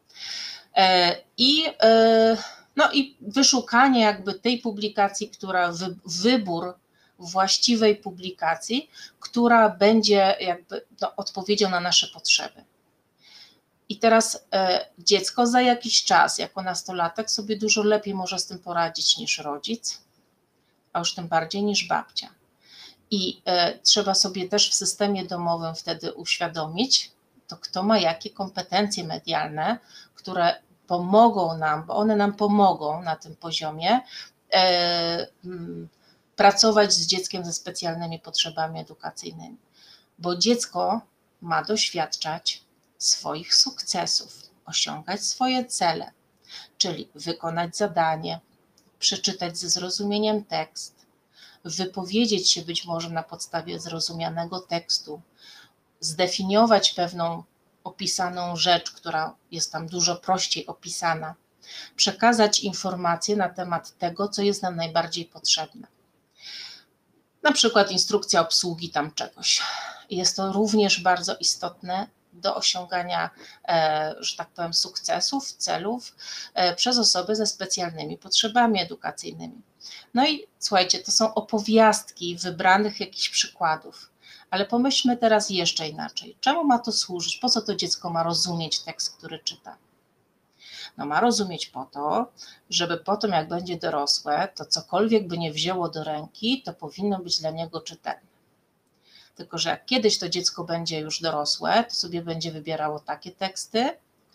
I, no i wyszukanie jakby tej publikacji, która wy, wybór właściwej publikacji, która będzie jakby no, odpowiedzią na nasze potrzeby. I teraz dziecko za jakiś czas, jako nastolatek, sobie dużo lepiej może z tym poradzić niż rodzic, a już tym bardziej niż babcia. I trzeba sobie też w systemie domowym wtedy uświadomić, to kto ma jakie kompetencje medialne, które pomogą nam, bo one nam pomogą na tym poziomie e, pracować z dzieckiem ze specjalnymi potrzebami edukacyjnymi. Bo dziecko ma doświadczać swoich sukcesów, osiągać swoje cele, czyli wykonać zadanie, przeczytać ze zrozumieniem tekst, wypowiedzieć się być może na podstawie zrozumianego tekstu, zdefiniować pewną opisaną rzecz, która jest tam dużo prościej opisana, przekazać informacje na temat tego, co jest nam najbardziej potrzebne. Na przykład instrukcja obsługi tam czegoś. Jest to również bardzo istotne do osiągania, że tak powiem, sukcesów, celów przez osoby ze specjalnymi potrzebami edukacyjnymi. No i słuchajcie, to są opowiastki wybranych jakichś przykładów. Ale pomyślmy teraz jeszcze inaczej. Czemu ma to służyć? Po co to dziecko ma rozumieć tekst, który czyta? No ma rozumieć po to, żeby potem jak będzie dorosłe, to cokolwiek by nie wzięło do ręki, to powinno być dla niego czytelne. Tylko że jak kiedyś to dziecko będzie już dorosłe, to sobie będzie wybierało takie teksty,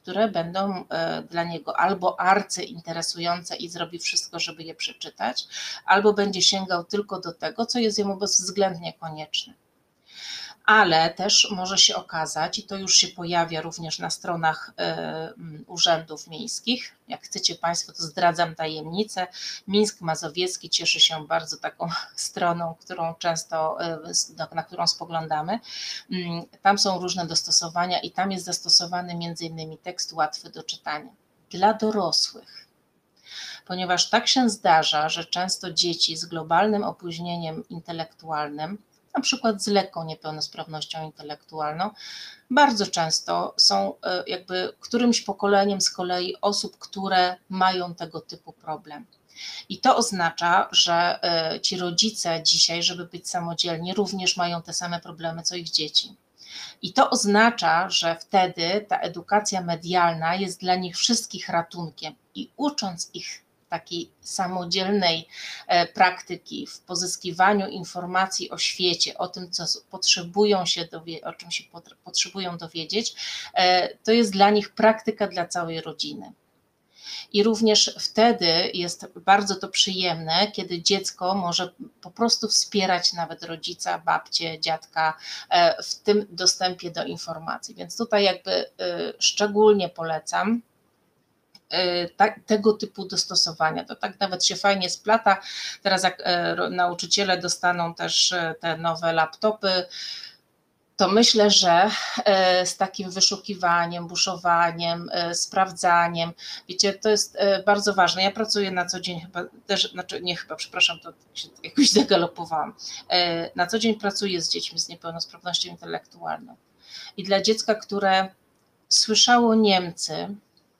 które będą dla niego albo arcyinteresujące i zrobi wszystko, żeby je przeczytać, albo będzie sięgał tylko do tego, co jest jemu bezwzględnie konieczne. Ale też może się okazać, i to już się pojawia również na stronach y, urzędów miejskich, jak chcecie Państwo, to zdradzam tajemnicę, Mińsk Mazowiecki cieszy się bardzo taką stroną, którą często, y, na którą spoglądamy. Y, tam są różne dostosowania i tam jest zastosowany między innymi tekst łatwy do czytania dla dorosłych. Ponieważ tak się zdarza, że często dzieci z globalnym opóźnieniem intelektualnym, na przykład z lekką niepełnosprawnością intelektualną, bardzo często są jakby którymś pokoleniem z kolei osób, które mają tego typu problem. I to oznacza, że ci rodzice dzisiaj, żeby być samodzielni, również mają te same problemy, co ich dzieci. I to oznacza, że wtedy ta edukacja medialna jest dla nich wszystkich ratunkiem i ucząc ich takiej samodzielnej praktyki w pozyskiwaniu informacji o świecie, o tym, co potrzebują się dowiedzieć, o czym się potrzebują dowiedzieć, to jest dla nich praktyka dla całej rodziny. I również wtedy jest bardzo to przyjemne, kiedy dziecko może po prostu wspierać nawet rodzica, babcię, dziadka w tym dostępie do informacji. Więc tutaj jakby szczególnie polecam tego typu dostosowania. To tak nawet się fajnie splata. Teraz jak nauczyciele dostaną też te nowe laptopy, to myślę, że z takim wyszukiwaniem, buszowaniem, sprawdzaniem, wiecie, to jest bardzo ważne. Ja pracuję na co dzień chyba, też, znaczy nie chyba, przepraszam, to się jakoś degalopowałam. Na co dzień pracuję z dziećmi z niepełnosprawnością intelektualną. I dla dziecka, które słyszało Niemcy,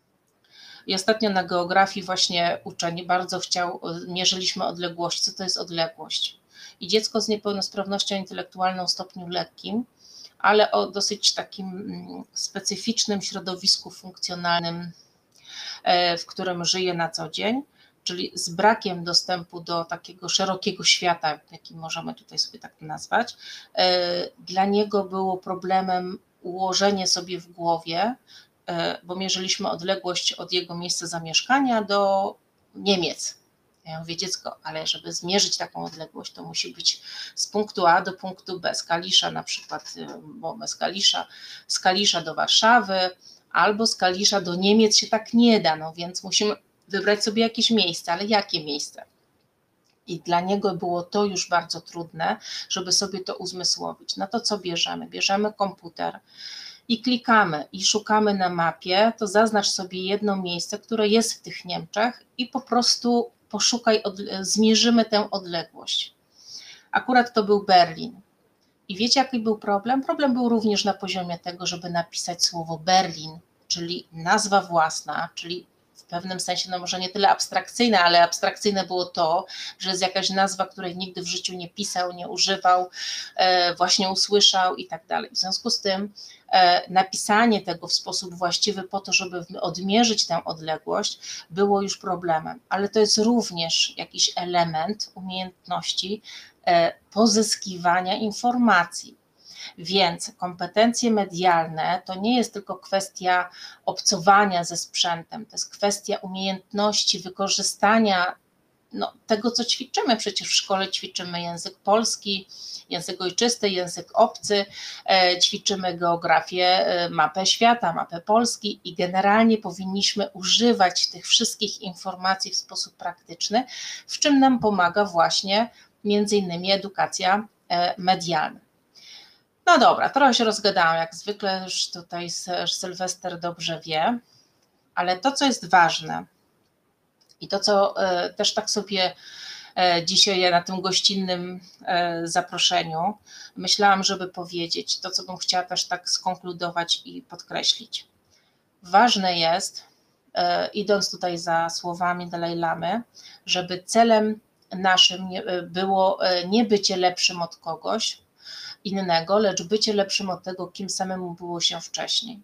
i ostatnio na geografii właśnie uczeń bardzo chciał, mierzyliśmy odległość, co to jest odległość. I dziecko z niepełnosprawnością intelektualną w stopniu lekkim, ale o dosyć takim specyficznym środowisku funkcjonalnym, w którym żyje na co dzień, czyli z brakiem dostępu do takiego szerokiego świata, jaki możemy tutaj sobie tak nazwać, dla niego było problemem ułożenie sobie w głowie, bo mierzyliśmy odległość od jego miejsca zamieszkania do Niemiec. Ja mówię, dziecko, ale żeby zmierzyć taką odległość, to musi być z punktu A do punktu B, z Kalisza na przykład, bo z Kalisza, z Kalisza do Warszawy, albo z Kalisza do Niemiec się tak nie da, no więc musimy wybrać sobie jakieś miejsce, ale jakie miejsce? I dla niego było to już bardzo trudne, żeby sobie to uzmysłowić. No to co bierzemy? Bierzemy komputer i klikamy i szukamy na mapie, to zaznacz sobie jedno miejsce, które jest w tych Niemczech i po prostu poszukaj, zmierzymy tę odległość. Akurat to był Berlin. I wiecie, jaki był problem? Problem był również na poziomie tego, żeby napisać słowo Berlin, czyli nazwa własna, czyli w pewnym sensie, no może nie tyle abstrakcyjne, ale abstrakcyjne było to, że jest jakaś nazwa, której nigdy w życiu nie pisał, nie używał, właśnie usłyszał i tak dalej. W związku z tym napisanie tego w sposób właściwy po to, żeby odmierzyć tę odległość, było już problemem, ale to jest również jakiś element umiejętności pozyskiwania informacji. Więc kompetencje medialne to nie jest tylko kwestia obcowania ze sprzętem, to jest kwestia umiejętności wykorzystania no, tego, co ćwiczymy. Przecież w szkole ćwiczymy język polski, język ojczysty, język obcy, e, ćwiczymy geografię, e, mapę świata, mapę Polski i generalnie powinniśmy używać tych wszystkich informacji w sposób praktyczny, w czym nam pomaga właśnie między innymi edukacja e, medialna. No dobra, trochę się rozgadałam, jak zwykle już tutaj Sylwester dobrze wie, ale to, co jest ważne i to, co też tak sobie dzisiaj na tym gościnnym zaproszeniu myślałam, żeby powiedzieć, to, co bym chciała też tak skonkludować i podkreślić. Ważne jest, idąc tutaj za słowami Dalaj Lamy, żeby celem naszym było nie bycie lepszym od kogoś innego, lecz bycie lepszym od tego, kim samemu było się wcześniej.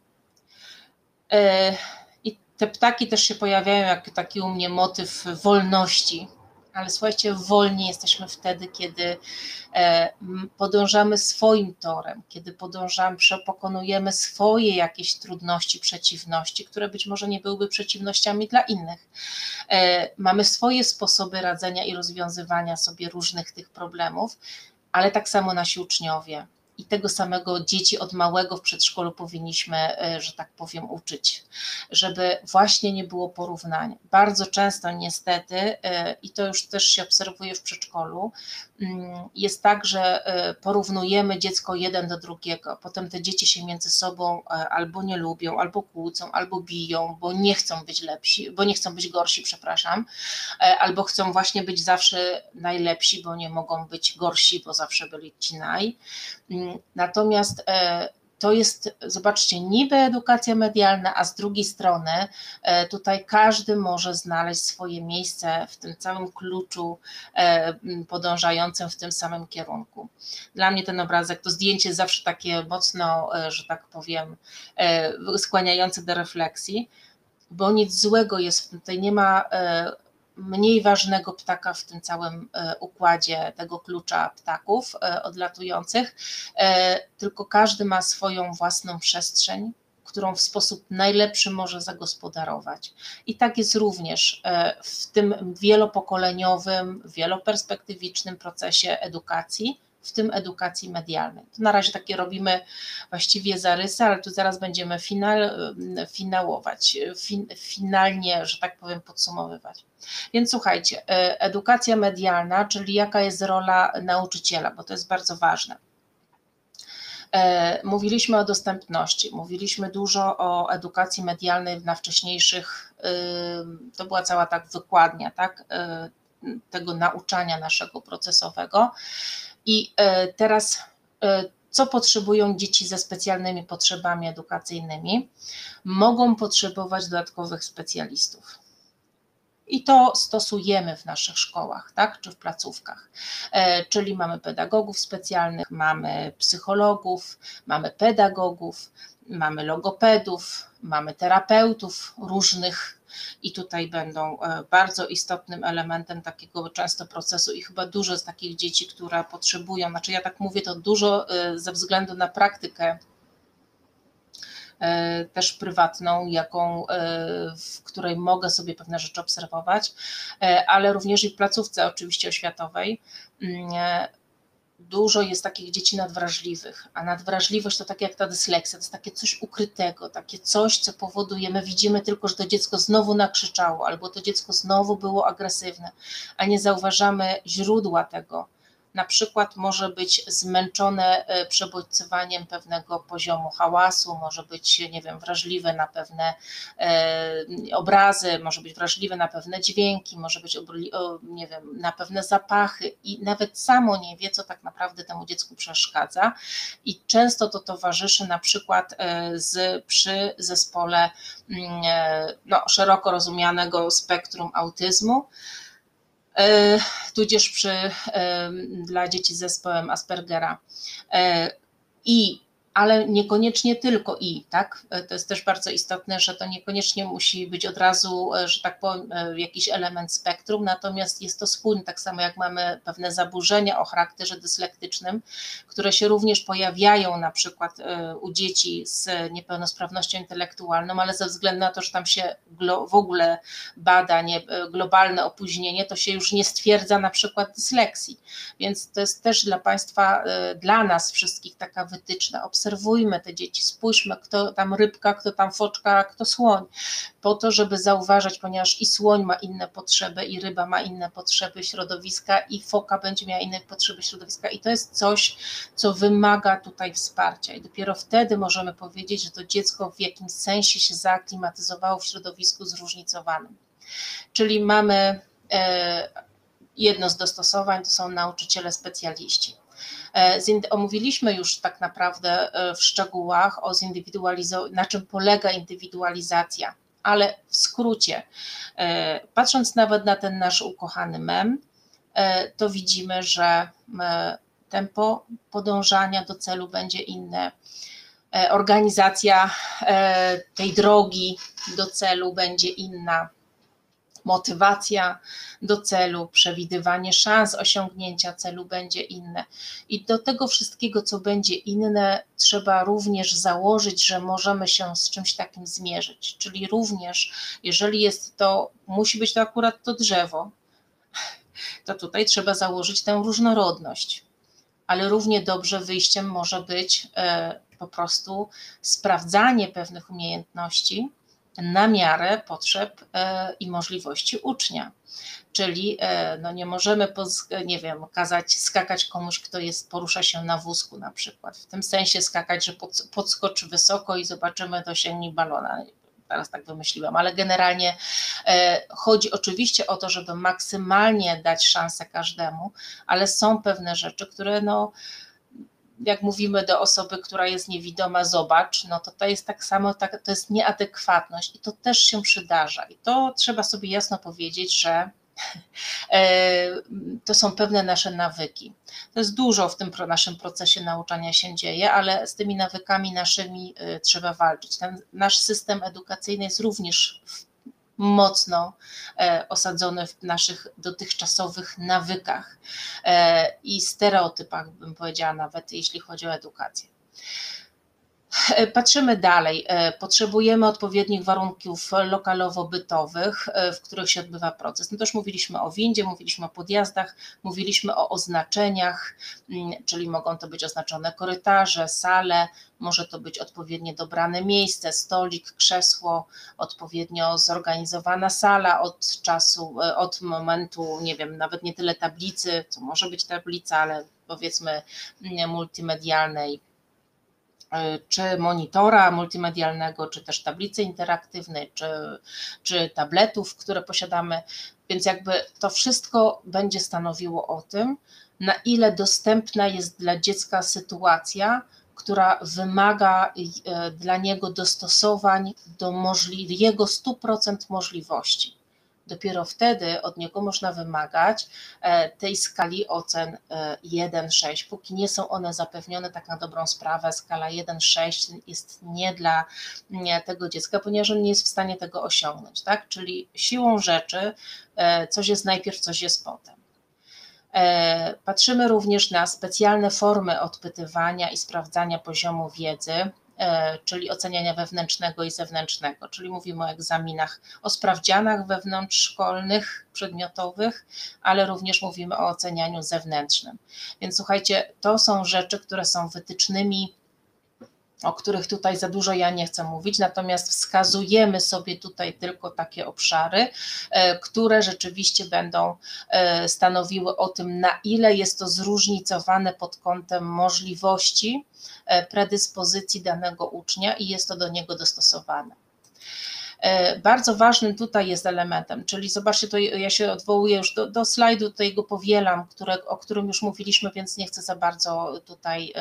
I te ptaki też się pojawiają jak taki u mnie motyw wolności, Ale słuchajcie, wolni jesteśmy wtedy, kiedy podążamy swoim torem, kiedy podążamy, pokonujemy swoje jakieś trudności, przeciwności, które być może nie byłyby przeciwnościami dla innych. Mamy swoje sposoby radzenia i rozwiązywania sobie różnych tych problemów, ale tak samo nasi uczniowie. I tego samego dzieci od małego w przedszkolu powinniśmy, że tak powiem, uczyć, żeby właśnie nie było porównań. Bardzo często niestety, i to już też się obserwuje w przedszkolu, jest tak, że porównujemy dziecko jeden do drugiego, potem te dzieci się między sobą albo nie lubią, albo kłócą, albo biją, bo nie chcą być lepsi, bo nie chcą być gorsi, przepraszam, albo chcą właśnie być zawsze najlepsi, bo nie mogą być gorsi, bo zawsze byli ci naj. Natomiast to jest, zobaczcie, niby edukacja medialna, a z drugiej strony tutaj każdy może znaleźć swoje miejsce w tym całym kluczu podążającym w tym samym kierunku. Dla mnie ten obrazek, to zdjęcie jest zawsze takie mocno, że tak powiem, skłaniające do refleksji, bo nic złego jest, tutaj nie ma mniej ważnego ptaka w tym całym układzie tego klucza ptaków odlatujących, tylko każdy ma swoją własną przestrzeń, którą w sposób najlepszy może zagospodarować. I tak jest również w tym wielopokoleniowym, wieloperspektywicznym procesie edukacji, w tym edukacji medialnej. To na razie takie robimy właściwie zarysy, ale tu zaraz będziemy final, finałować, fin, finalnie, że tak powiem, podsumowywać. Więc słuchajcie, edukacja medialna, czyli jaka jest rola nauczyciela, bo to jest bardzo ważne. Mówiliśmy o dostępności, mówiliśmy dużo o edukacji medialnej na wcześniejszych, to była cała tak wykładnia, tak, tego nauczania naszego procesowego. I teraz co potrzebują dzieci ze specjalnymi potrzebami edukacyjnymi? Mogą potrzebować dodatkowych specjalistów. I to stosujemy w naszych szkołach, tak, czy w placówkach. Czyli mamy pedagogów specjalnych, mamy psychologów, mamy pedagogów, mamy logopedów, mamy terapeutów różnych i tutaj będą bardzo istotnym elementem takiego często procesu i chyba dużo z takich dzieci, które potrzebują, znaczy ja tak mówię to dużo ze względu na praktykę też prywatną, jaką, w której mogę sobie pewne rzeczy obserwować, ale również i w placówce oczywiście oświatowej. Dużo jest takich dzieci nadwrażliwych, a nadwrażliwość to tak jak ta dysleksja, to jest takie coś ukrytego, takie coś, co powoduje, my widzimy tylko, że to dziecko znowu nakrzyczało, albo to dziecko znowu było agresywne, a nie zauważamy źródła tego. Na przykład może być zmęczone przebodźcowaniem pewnego poziomu hałasu, może być, nie wiem, wrażliwe na pewne obrazy, może być wrażliwe na pewne dźwięki, może być, nie wiem, na pewne zapachy i nawet samo nie wie, co tak naprawdę temu dziecku przeszkadza i często to towarzyszy na przykład z, przy zespole no, szeroko rozumianego spektrum autyzmu, tudzież przy, dla dzieci z zespołem Aspergera. I, ale niekoniecznie tylko i, tak? To jest też bardzo istotne, że to niekoniecznie musi być od razu, że tak powiem, jakiś element spektrum, natomiast jest to spójne, tak samo jak mamy pewne zaburzenia o charakterze dyslektycznym, które się również pojawiają na przykład u dzieci z niepełnosprawnością intelektualną, ale ze względu na to, że tam się w ogóle bada nie, globalne opóźnienie, to się już nie stwierdza na przykład dysleksji, więc to jest też dla Państwa, dla nas wszystkich taka wytyczna. Obserwujmy te dzieci, spójrzmy, kto tam rybka, kto tam foczka, kto słoń, po to, żeby zauważać, ponieważ i słoń ma inne potrzeby, i ryba ma inne potrzeby środowiska, i foka będzie miała inne potrzeby środowiska i to jest coś, co wymaga tutaj wsparcia i dopiero wtedy możemy powiedzieć, że to dziecko w jakimś sensie się zaaklimatyzowało w środowisku zróżnicowanym. Czyli mamy jedno z dostosowań, to są nauczyciele specjaliści. Omówiliśmy już tak naprawdę w szczegółach o zindywidualizo- na czym polega indywidualizacja, ale w skrócie, patrząc nawet na ten nasz ukochany mem, to widzimy, że tempo podążania do celu będzie inne, organizacja tej drogi do celu będzie inna. motywacja do celu, przewidywanie szans osiągnięcia celu będzie inne. I do tego wszystkiego, co będzie inne, trzeba również założyć, że możemy się z czymś takim zmierzyć. Czyli również, jeżeli jest to, musi być to akurat to drzewo, to tutaj trzeba założyć tę różnorodność. Ale równie dobrze wyjściem może być e, po prostu sprawdzanie pewnych umiejętności na miarę potrzeb e, i możliwości ucznia. Czyli e, no nie możemy, poz, nie wiem, kazać skakać komuś, kto jest, porusza się na wózku na przykład. W tym sensie skakać, że pod, podskoczy wysoko i zobaczymy, dosięgnie balona. Teraz tak wymyśliłam, ale generalnie e, chodzi oczywiście o to, żeby maksymalnie dać szansę każdemu, ale są pewne rzeczy, które no, jak mówimy do osoby, która jest niewidoma, zobacz, no to to jest tak samo, tak, to jest nieadekwatność i to też się przydarza i to trzeba sobie jasno powiedzieć, że to są pewne nasze nawyki. To jest dużo w tym naszym procesie nauczania się dzieje, ale z tymi nawykami naszymi trzeba walczyć. Ten nasz system edukacyjny jest również mocno osadzony w naszych dotychczasowych nawykach i stereotypach, bym powiedziała, nawet jeśli chodzi o edukację. Patrzymy dalej. Potrzebujemy odpowiednich warunków lokalowo-bytowych, w których się odbywa proces. No też mówiliśmy o windzie, mówiliśmy o podjazdach, mówiliśmy o oznaczeniach, czyli mogą to być oznaczone korytarze, sale, może to być odpowiednio dobrane miejsce, stolik, krzesło, odpowiednio zorganizowana sala od czasu, od momentu, nie wiem, nawet nie tyle tablicy, co może być tablica, ale powiedzmy multimedialnej, czy monitora multimedialnego, czy też tablicy interaktywnej, czy, czy tabletów, które posiadamy, więc jakby to wszystko będzie stanowiło o tym, na ile dostępna jest dla dziecka sytuacja, która wymaga dla niego dostosowań do możli- jego stu procent możliwości. Dopiero wtedy od niego można wymagać tej skali ocen jeden sześć. Póki nie są one zapewnione, tak na dobrą sprawę, skala jeden sześć jest nie dla tego dziecka, ponieważ on nie jest w stanie tego osiągnąć, tak? Czyli siłą rzeczy coś jest najpierw, coś jest potem. Patrzymy również na specjalne formy odpytywania i sprawdzania poziomu wiedzy, czyli oceniania wewnętrznego i zewnętrznego, czyli mówimy o egzaminach, o sprawdzianach wewnątrzszkolnych, przedmiotowych, ale również mówimy o ocenianiu zewnętrznym. Więc słuchajcie, to są rzeczy, które są wytycznymi, o których tutaj za dużo ja nie chcę mówić, natomiast wskazujemy sobie tutaj tylko takie obszary, które rzeczywiście będą stanowiły o tym, na ile jest to zróżnicowane pod kątem możliwości, predyspozycji danego ucznia i jest to do niego dostosowane. Bardzo ważnym tutaj jest elementem, czyli zobaczcie, to ja się odwołuję już do, do slajdu, tutaj go powielam, które, o którym już mówiliśmy, więc nie chcę za bardzo tutaj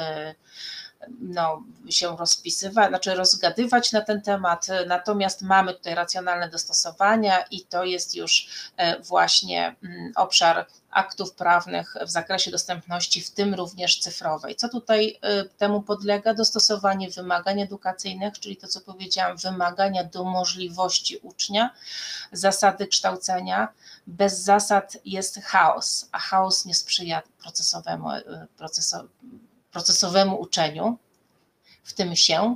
no, się rozpisywać, znaczy rozgadywać na ten temat, natomiast mamy tutaj racjonalne dostosowania i to jest już właśnie obszar aktów prawnych w zakresie dostępności, w tym również cyfrowej. Co tutaj temu podlega? Dostosowanie wymagań edukacyjnych, czyli to, co powiedziałam, wymagania do możliwości ucznia, zasady kształcenia. Bez zasad jest chaos, a chaos nie sprzyja procesowemu, procesowi, procesowemu uczeniu, w tym się.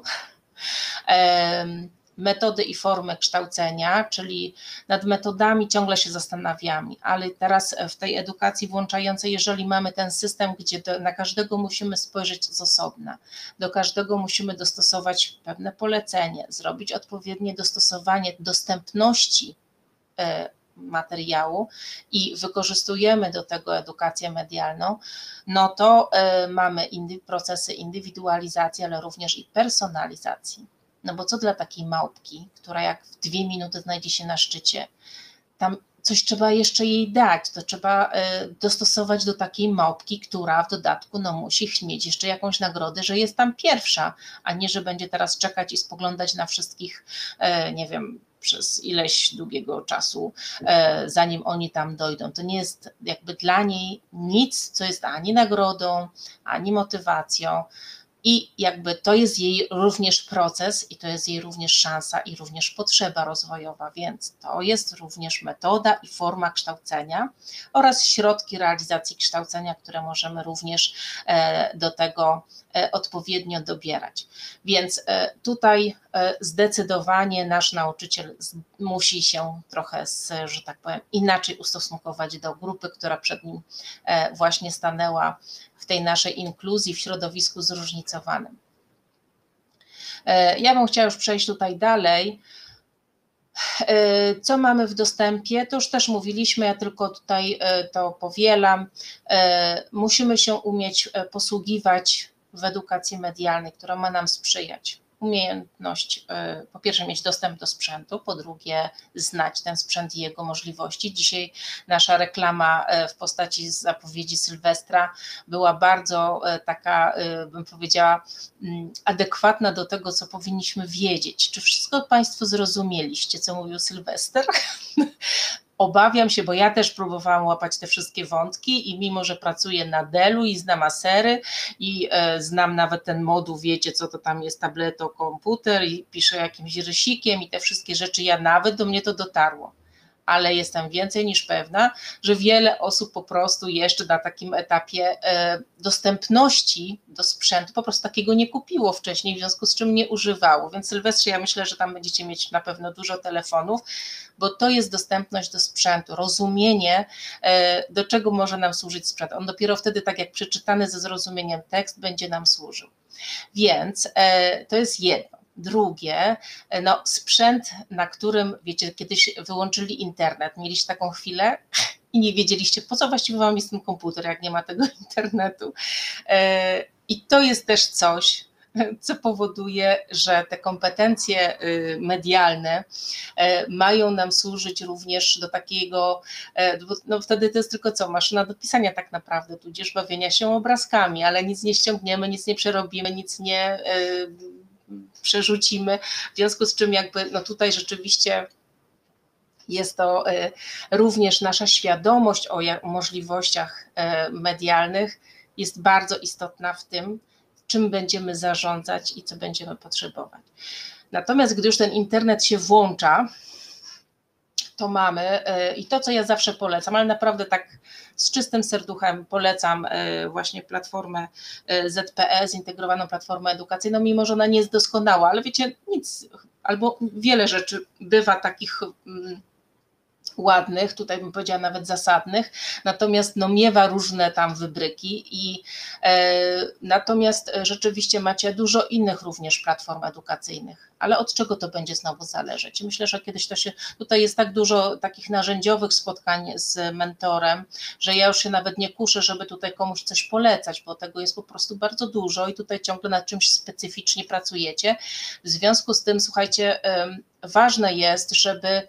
Metody i formy kształcenia, czyli nad metodami ciągle się zastanawiamy, ale teraz w tej edukacji włączającej, jeżeli mamy ten system, gdzie do, na każdego musimy spojrzeć z osobna, do każdego musimy dostosować pewne polecenie, zrobić odpowiednie dostosowanie dostępności materiału i wykorzystujemy do tego edukację medialną, no to y, mamy indy, procesy indywidualizacji, ale również i personalizacji. No bo co dla takiej małpki, która jak w dwie minuty znajdzie się na szczycie, tam coś trzeba jeszcze jej dać, to trzeba y, dostosować do takiej małpki, która w dodatku no, musi mieć jeszcze jakąś nagrodę, że jest tam pierwsza, a nie, że będzie teraz czekać i spoglądać na wszystkich, y, nie wiem, przez ileś długiego czasu, zanim oni tam dojdą. To nie jest jakby dla niej nic, co jest ani nagrodą, ani motywacją. I jakby to jest jej również proces i to jest jej również szansa i również potrzeba rozwojowa, więc to jest również metoda i forma kształcenia oraz środki realizacji kształcenia, które możemy również do tego odpowiednio dobierać. Więc tutaj zdecydowanie nasz nauczyciel musi się trochę, że tak powiem, inaczej ustosunkować do grupy, która przed nim właśnie stanęła w tej naszej inkluzji, w środowisku zróżnicowanym. Ja bym chciała już przejść tutaj dalej. Co mamy w dostępie? To już też mówiliśmy, ja tylko tutaj to powielam. Musimy się umieć posługiwać w edukacji medialnej, która ma nam sprzyjać. Umiejętność, po pierwsze mieć dostęp do sprzętu, po drugie znać ten sprzęt i jego możliwości. Dzisiaj nasza reklama w postaci zapowiedzi Sylwestra była bardzo taka, bym powiedziała, adekwatna do tego, co powinniśmy wiedzieć. Czy wszystko Państwo zrozumieliście, co mówił Sylwester? Obawiam się, bo ja też próbowałam łapać te wszystkie wątki i mimo, że pracuję na Dellu i znam Asery i e, znam nawet ten moduł, wiecie co to tam jest, tableto, komputer i piszę jakimś rysikiem i te wszystkie rzeczy, ja nawet do mnie to dotarło. Ale jestem więcej niż pewna, że wiele osób po prostu jeszcze na takim etapie e, dostępności do sprzętu po prostu takiego nie kupiło wcześniej, w związku z czym nie używało. Więc Sylwestrze, ja myślę, że tam będziecie mieć na pewno dużo telefonów, bo to jest dostępność do sprzętu, rozumienie, e, do czego może nam służyć sprzęt. On dopiero wtedy, tak jak przeczytany ze zrozumieniem tekst, będzie nam służył. Więc e, to jest jedno. Drugie, no sprzęt, na którym, wiecie, kiedyś wyłączyli internet, mieliście taką chwilę i nie wiedzieliście, po co właściwie wam jest ten komputer, jak nie ma tego internetu. I to jest też coś, co powoduje, że te kompetencje medialne mają nam służyć również do takiego, no wtedy to jest tylko co, maszyna do pisania tak naprawdę, tudzież bawienia się obrazkami, ale nic nie ściągniemy, nic nie przerobimy, nic nie przerzucimy, w związku z czym jakby no tutaj rzeczywiście jest to również nasza świadomość o możliwościach medialnych jest bardzo istotna w tym, czym będziemy zarządzać i co będziemy potrzebować. Natomiast gdy już ten internet się włącza, to mamy i to, co ja zawsze polecam, ale naprawdę tak z czystym serduchem polecam właśnie platformę Z P E, zintegrowaną platformę edukacyjną, mimo że ona nie jest doskonała, ale wiecie, nic, albo wiele rzeczy bywa takich ładnych, tutaj bym powiedziała nawet zasadnych, natomiast no miewa różne tam wybryki i e, natomiast rzeczywiście macie dużo innych również platform edukacyjnych, ale od czego to będzie znowu zależeć? Myślę, że kiedyś to się, tutaj jest tak dużo takich narzędziowych spotkań z mentorem, że ja już się nawet nie kuszę, żeby tutaj komuś coś polecać, bo tego jest po prostu bardzo dużo i tutaj ciągle nad czymś specyficznie pracujecie. W związku z tym, słuchajcie, e, ważne jest, żeby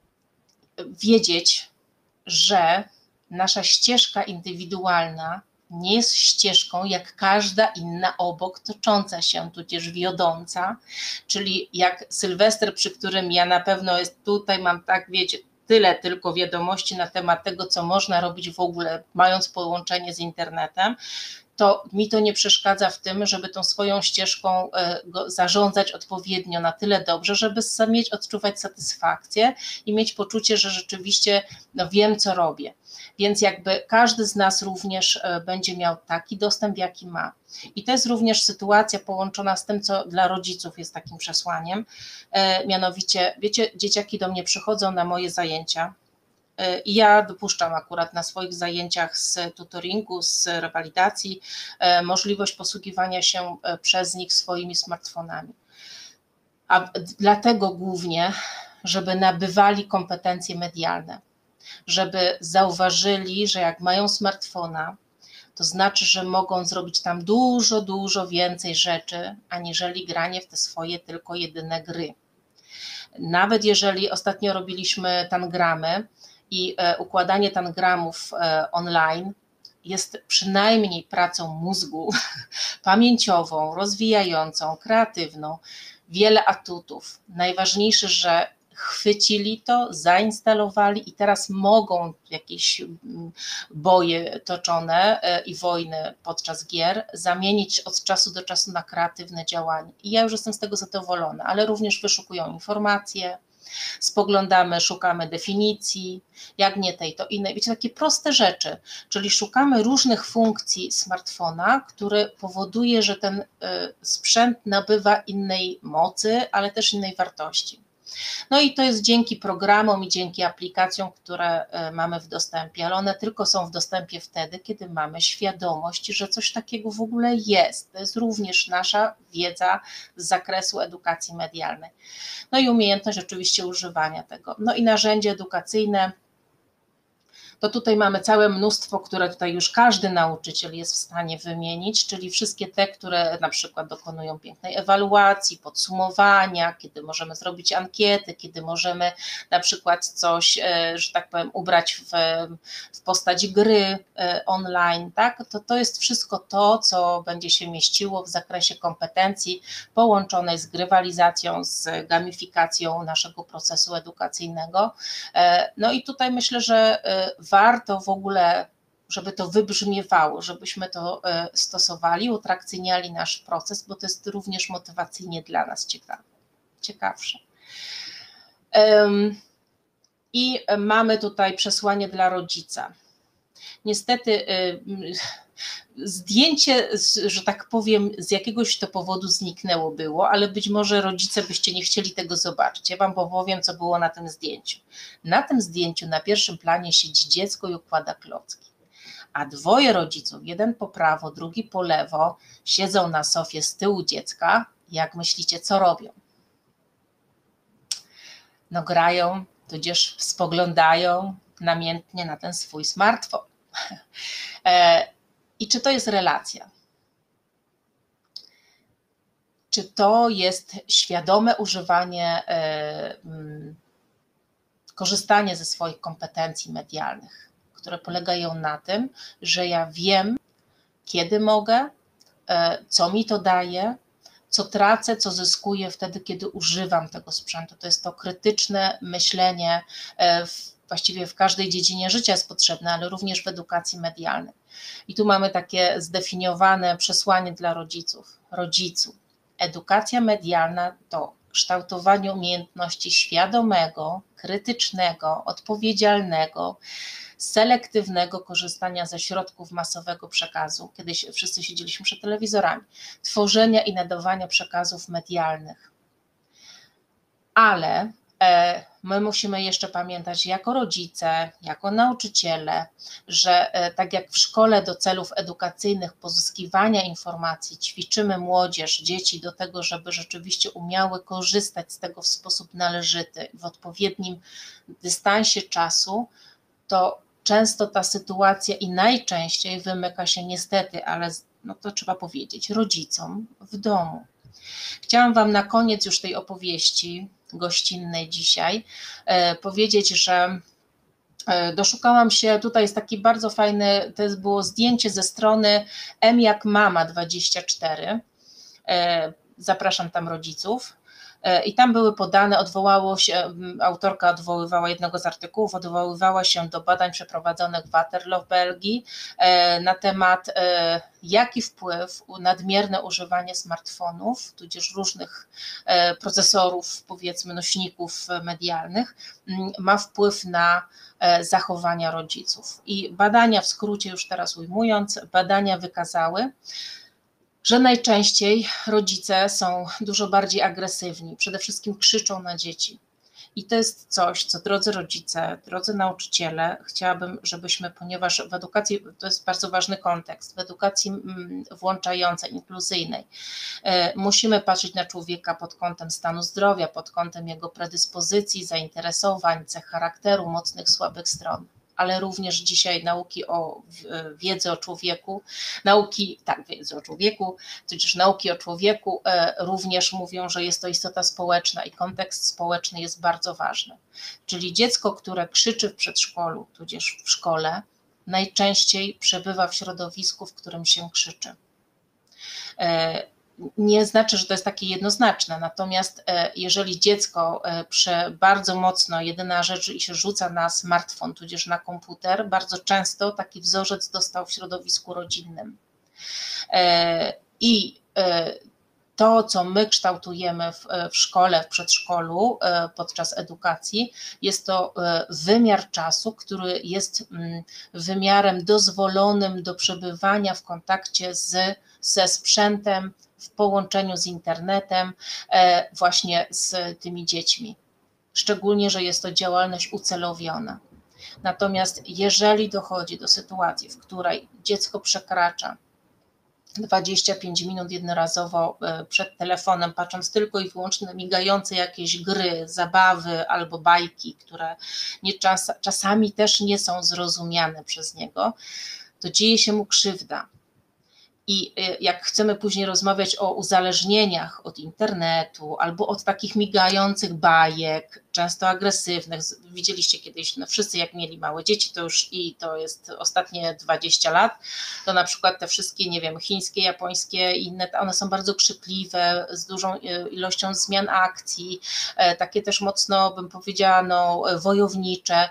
wiedzieć, że nasza ścieżka indywidualna nie jest ścieżką jak każda inna obok tocząca się, tudzież wiodąca, czyli jak Sylwester, przy którym ja na pewno jest tutaj, mam tak, wiecie, tyle tylko wiadomości na temat tego, co można robić w ogóle, mając połączenie z internetem, to mi to nie przeszkadza w tym, żeby tą swoją ścieżką zarządzać odpowiednio na tyle dobrze, żeby mieć, odczuwać satysfakcję i mieć poczucie, że rzeczywiście no, wiem, co robię. Więc jakby każdy z nas również będzie miał taki dostęp, jaki ma. I to jest również sytuacja połączona z tym, co dla rodziców jest takim przesłaniem. Mianowicie, wiecie, dzieciaki do mnie przychodzą na moje zajęcia, i ja dopuszczam akurat na swoich zajęciach z tutoringu, z rewalidacji możliwość posługiwania się przez nich swoimi smartfonami. A dlatego głównie, żeby nabywali kompetencje medialne, żeby zauważyli, że jak mają smartfona, to znaczy, że mogą zrobić tam dużo, dużo więcej rzeczy, aniżeli granie w te swoje tylko jedyne gry. Nawet jeżeli ostatnio robiliśmy tangramy, i układanie tangramów online jest przynajmniej pracą mózgu, pamięciową, rozwijającą, kreatywną, wiele atutów. Najważniejsze, że chwycili to, zainstalowali i teraz mogą jakieś boje toczone i wojny podczas gier zamienić od czasu do czasu na kreatywne działanie. I ja już jestem z tego zadowolona, ale również wyszukują informacje, spoglądamy, szukamy definicji, jak nie tej, to innej. Wiecie, takie proste rzeczy, czyli szukamy różnych funkcji smartfona, które powoduje, że ten sprzęt nabywa innej mocy, ale też innej wartości. No i to jest dzięki programom i dzięki aplikacjom, które mamy w dostępie, ale one tylko są w dostępie wtedy, kiedy mamy świadomość, że coś takiego w ogóle jest. To jest również nasza wiedza z zakresu edukacji medialnej. No i umiejętność oczywiście używania tego. No i narzędzie edukacyjne, to tutaj mamy całe mnóstwo, które tutaj już każdy nauczyciel jest w stanie wymienić, czyli wszystkie te, które na przykład dokonują pięknej ewaluacji, podsumowania, kiedy możemy zrobić ankiety, kiedy możemy na przykład coś, że tak powiem, ubrać w, w postać gry online, tak? To, to jest wszystko to, co będzie się mieściło w zakresie kompetencji połączonej z grywalizacją, z gamifikacją naszego procesu edukacyjnego. No i tutaj myślę, że warto w ogóle, żeby to wybrzmiewało, żebyśmy to stosowali, utrakcyjniali nasz proces, bo to jest również motywacyjnie dla nas ciekawe, ciekawsze. I mamy tutaj przesłanie dla rodzica. Niestety zdjęcie, że tak powiem, z jakiegoś to powodu zniknęło było, ale być może rodzice byście nie chcieli tego zobaczyć. Ja wam powiem, co było na tym zdjęciu. Na tym zdjęciu na pierwszym planie siedzi dziecko i układa klocki, a dwoje rodziców, jeden po prawo, drugi po lewo, siedzą na sofie z tyłu dziecka. Jak myślicie, co robią? No grają, tudzież spoglądają namiętnie na ten swój smartfon. I czy to jest relacja? Czy to jest świadome używanie, korzystanie ze swoich kompetencji medialnych, które polegają na tym, że ja wiem, kiedy mogę, co mi to daje, co tracę, co zyskuję wtedy, kiedy używam tego sprzętu. To jest to krytyczne myślenie, w, właściwie w każdej dziedzinie życia jest potrzebne, ale również w edukacji medialnej. I tu mamy takie zdefiniowane przesłanie dla rodziców. Rodzicu, edukacja medialna to kształtowanie umiejętności świadomego, krytycznego, odpowiedzialnego, selektywnego korzystania ze środków masowego przekazu, kiedyś wszyscy siedzieliśmy przed telewizorami, tworzenia i nadawania przekazów medialnych. Ale e, my musimy jeszcze pamiętać jako rodzice, jako nauczyciele, że e, tak jak w szkole do celów edukacyjnych pozyskiwania informacji ćwiczymy młodzież, dzieci do tego, żeby rzeczywiście umiały korzystać z tego w sposób należyty, w odpowiednim dystansie czasu, to często ta sytuacja i najczęściej wymyka się niestety, ale no to trzeba powiedzieć, rodzicom w domu. Chciałam wam na koniec już tej opowieści gościnnej dzisiaj e, powiedzieć, że e, doszukałam się, tutaj jest taki bardzo fajny, to jest było zdjęcie ze strony M jak Mama dwadzieścia cztery, e, zapraszam tam rodziców. I tam były podane, odwołało się, autorka odwoływała jednego z artykułów, odwoływała się do badań przeprowadzonych w Waterloo w Belgii na temat, jaki wpływ nadmierne używanie smartfonów, tudzież różnych procesorów, powiedzmy nośników medialnych, ma wpływ na zachowania rodziców. I badania, w skrócie już teraz ujmując, badania wykazały, że najczęściej rodzice są dużo bardziej agresywni, przede wszystkim krzyczą na dzieci. I to jest coś, co drodzy rodzice, drodzy nauczyciele, chciałabym, żebyśmy, ponieważ w edukacji, to jest bardzo ważny kontekst, w edukacji włączającej, inkluzyjnej, musimy patrzeć na człowieka pod kątem stanu zdrowia, pod kątem jego predyspozycji, zainteresowań, cech charakteru, mocnych, słabych stron. Ale również dzisiaj nauki o wiedzy o człowieku, nauki, tak, wiedzy o człowieku, tudzież nauki o człowieku również mówią, że jest to istota społeczna i kontekst społeczny jest bardzo ważny. Czyli dziecko, które krzyczy w przedszkolu, tudzież w szkole, najczęściej przebywa w środowisku, w którym się krzyczy. nie znaczy, że to jest takie jednoznaczne, natomiast jeżeli dziecko prze bardzo mocno jedyna rzecz i się rzuca na smartfon, tudzież na komputer, bardzo często taki wzorzec dostał w środowisku rodzinnym. I to, co my kształtujemy w, w szkole, w przedszkolu podczas edukacji, jest to wymiar czasu, który jest wymiarem dozwolonym do przebywania w kontakcie z, ze sprzętem, w połączeniu z internetem, właśnie z tymi dziećmi. Szczególnie, że jest to działalność ucelowiona. Natomiast jeżeli dochodzi do sytuacji, w której dziecko przekracza dwadzieścia pięć minut jednorazowo przed telefonem, patrząc tylko i wyłącznie na migające jakieś gry, zabawy albo bajki, które nie czas, czasami też nie są zrozumiane przez niego, to dzieje się mu krzywda. I jak chcemy później rozmawiać o uzależnieniach od internetu albo od takich migających bajek, często agresywnych, widzieliście kiedyś, no wszyscy jak mieli małe dzieci, to już i to jest ostatnie dwadzieścia lat, to na przykład te wszystkie, nie wiem, chińskie, japońskie, inne, one są bardzo krzykliwe, z dużą ilością zmian akcji, takie też mocno, bym powiedziała, no, wojownicze.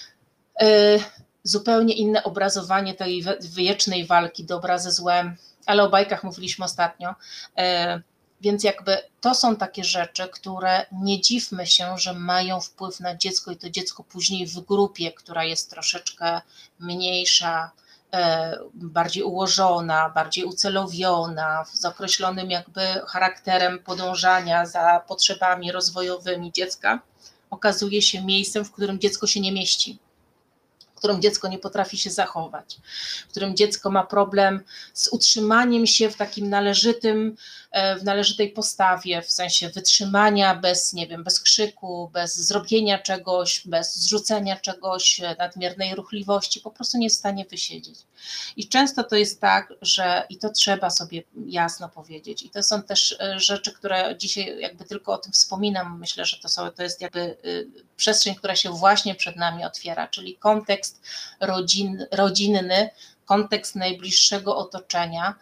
Zupełnie inne obrazowanie tej wiecznej walki dobra ze złem, ale o bajkach mówiliśmy ostatnio, więc jakby to są takie rzeczy, które nie dziwmy się, że mają wpływ na dziecko i to dziecko później w grupie, która jest troszeczkę mniejsza, bardziej ułożona, bardziej ucelowiona, z określonym jakby charakterem podążania za potrzebami rozwojowymi dziecka, okazuje się miejscem, w którym dziecko się nie mieści, w którym dziecko nie potrafi się zachować, w którym dziecko ma problem z utrzymaniem się w takim należytym, w należytej postawie, w sensie wytrzymania bez, nie wiem, bez krzyku, bez zrobienia czegoś, bez zrzucenia czegoś, nadmiernej ruchliwości, po prostu nie jest w stanie wysiedzieć. I często to jest tak, że i to trzeba sobie jasno powiedzieć, i to są też rzeczy, które dzisiaj jakby tylko o tym wspominam, myślę, że to, są, to jest jakby przestrzeń, która się właśnie przed nami otwiera, czyli kontekst rodzin, rodzinny, kontekst najbliższego otoczenia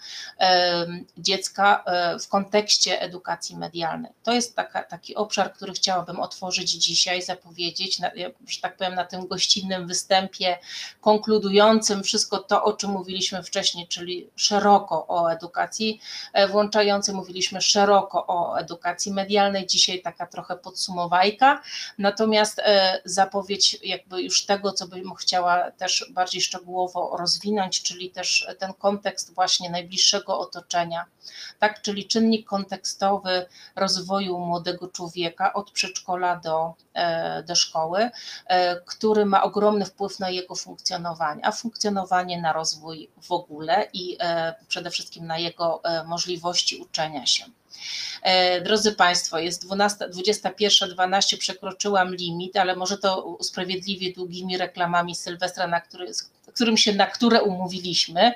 dziecka w kontekście edukacji medialnej. To jest taka, taki obszar, który chciałabym otworzyć dzisiaj, zapowiedzieć, na, że tak powiem, na tym gościnnym występie konkludującym wszystko to, o czym mówiliśmy wcześniej, czyli szeroko o edukacji włączającej, mówiliśmy szeroko o edukacji medialnej, dzisiaj taka trochę podsumowajka, natomiast zapowiedź jakby już tego, co bym chciała też bardziej szczegółowo rozwinąć, czyli też ten kontekst właśnie najbliższego otoczenia, tak, czyli czynnik kontekstowy rozwoju młodego człowieka od przedszkola do, do szkoły, który ma ogromny wpływ na jego funkcjonowanie, a funkcjonowanie na rozwój w ogóle i przede wszystkim na jego możliwości uczenia się. Drodzy Państwo, jest dwudziesta pierwsza dwanaście, przekroczyłam limit, ale może to usprawiedliwię długimi reklamami Sylwestra, na który, którym się, na które umówiliśmy.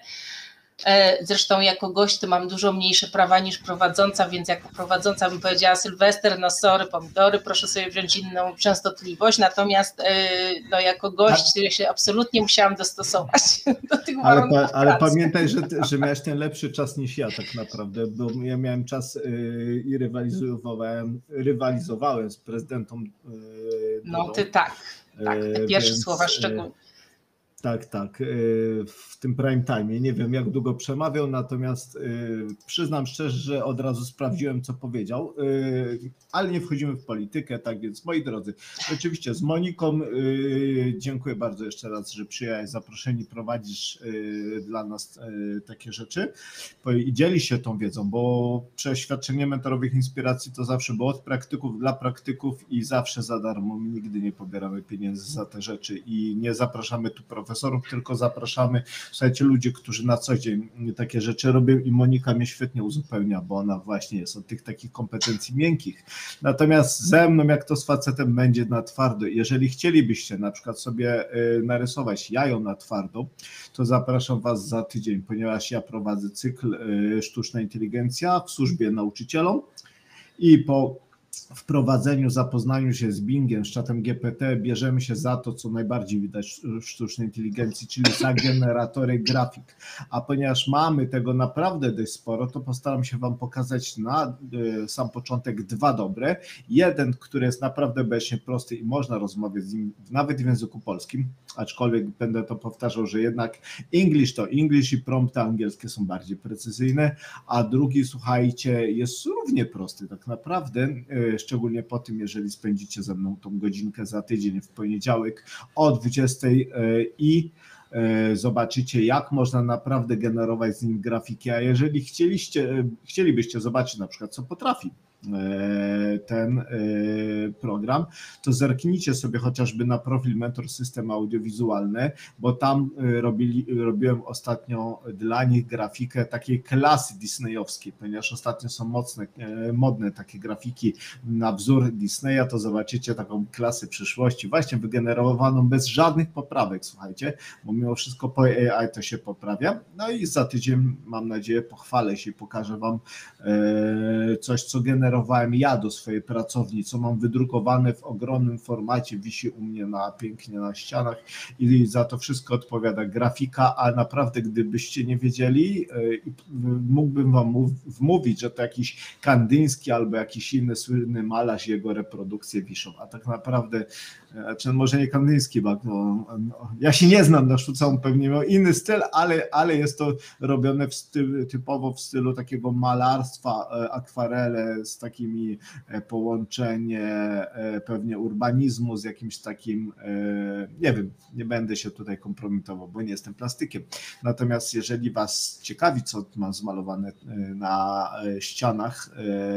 Zresztą jako gość to mam dużo mniejsze prawa niż prowadząca, więc jako prowadząca bym powiedziała: Sylwester, no sorry, pomidory, proszę sobie wziąć inną częstotliwość, natomiast no, jako gość ja się absolutnie musiałam dostosować do tych ale, warunków pa, ale pracy. Pamiętaj, że, że miałeś ten lepszy czas niż ja tak naprawdę, bo ja miałem czas yy, i rywalizowałem, rywalizowałem z prezydentą. Yy, no ty tak, tak, te pierwsze więc, słowa szczególnie. Tak, tak, w tym prime time. Nie wiem, jak długo przemawiał, natomiast przyznam szczerze, że od razu sprawdziłem, co powiedział, ale nie wchodzimy w politykę, tak więc moi drodzy, oczywiście z Moniką dziękuję bardzo jeszcze raz, że przyjęłaś zaproszenie, prowadzisz dla nas takie rzeczy i dzielisz się tą wiedzą, bo przeświadczenie mentorowych inspiracji to zawsze było od praktyków dla praktyków i zawsze za darmo, my nigdy nie pobieramy pieniędzy za te rzeczy i nie zapraszamy tu profesorów, tylko zapraszamy, słuchajcie, ludzi, którzy na co dzień takie rzeczy robią i Monika mnie świetnie uzupełnia, bo ona właśnie jest od tych takich kompetencji miękkich. Natomiast ze mną, jak to z facetem, będzie na twardo. Jeżeli chcielibyście na przykład sobie narysować jajo na twardo, to zapraszam Was za tydzień, ponieważ ja prowadzę cykl Sztuczna Inteligencja w służbie nauczycielom i po w prowadzeniu, zapoznaniu się z Bingiem, z czatem G P T bierzemy się za to, co najbardziej widać w sztucznej inteligencji, czyli za generatory grafik. A ponieważ mamy tego naprawdę dość sporo, to postaram się Wam pokazać na y, sam początek dwa dobre. Jeden, który jest naprawdę bezśnie prosty i można rozmawiać z nim nawet w języku polskim, aczkolwiek będę to powtarzał, że jednak English to English i prompty angielskie są bardziej precyzyjne, a drugi, słuchajcie, jest równie prosty tak naprawdę, y, szczególnie po tym, jeżeli spędzicie ze mną tą godzinkę za tydzień w poniedziałek o dwudziestej i zobaczycie, jak można naprawdę generować z nim grafiki, a jeżeli chcieliście, chcielibyście zobaczyć na przykład, co potrafi ten program, to zerknijcie sobie chociażby na profil Mentor System Audiowizualny, bo tam robili, robiłem ostatnio dla nich grafikę takiej klasy disneyowskiej, ponieważ ostatnio są mocne, modne takie grafiki na wzór Disneya, to zobaczycie taką klasę przyszłości, właśnie wygenerowaną bez żadnych poprawek, słuchajcie, bo mimo wszystko po A I to się poprawia. No i za tydzień, mam nadzieję, pochwalę się i pokażę Wam coś, co generowałem ja do swojej pracowni, co mam wydrukowane w ogromnym formacie, wisi u mnie na, pięknie na ścianach i za to wszystko odpowiada grafika, a naprawdę gdybyście nie wiedzieli, mógłbym Wam wmówić, że to jakiś Kandyński albo jakiś inny słynny malarz, jego reprodukcje wiszą, a tak naprawdę, czy może nie Kandyński, bo no, no, ja się nie znam na sztuce, on pewnie miał inny styl, ale, ale jest to robione w styl, typowo w stylu takiego malarstwa, akwarele z takimi połączenie pewnie urbanizmu z jakimś takim, nie wiem, nie będę się tutaj kompromitował, bo nie jestem plastykiem. Natomiast jeżeli Was ciekawi, co mam zmalowane na ścianach,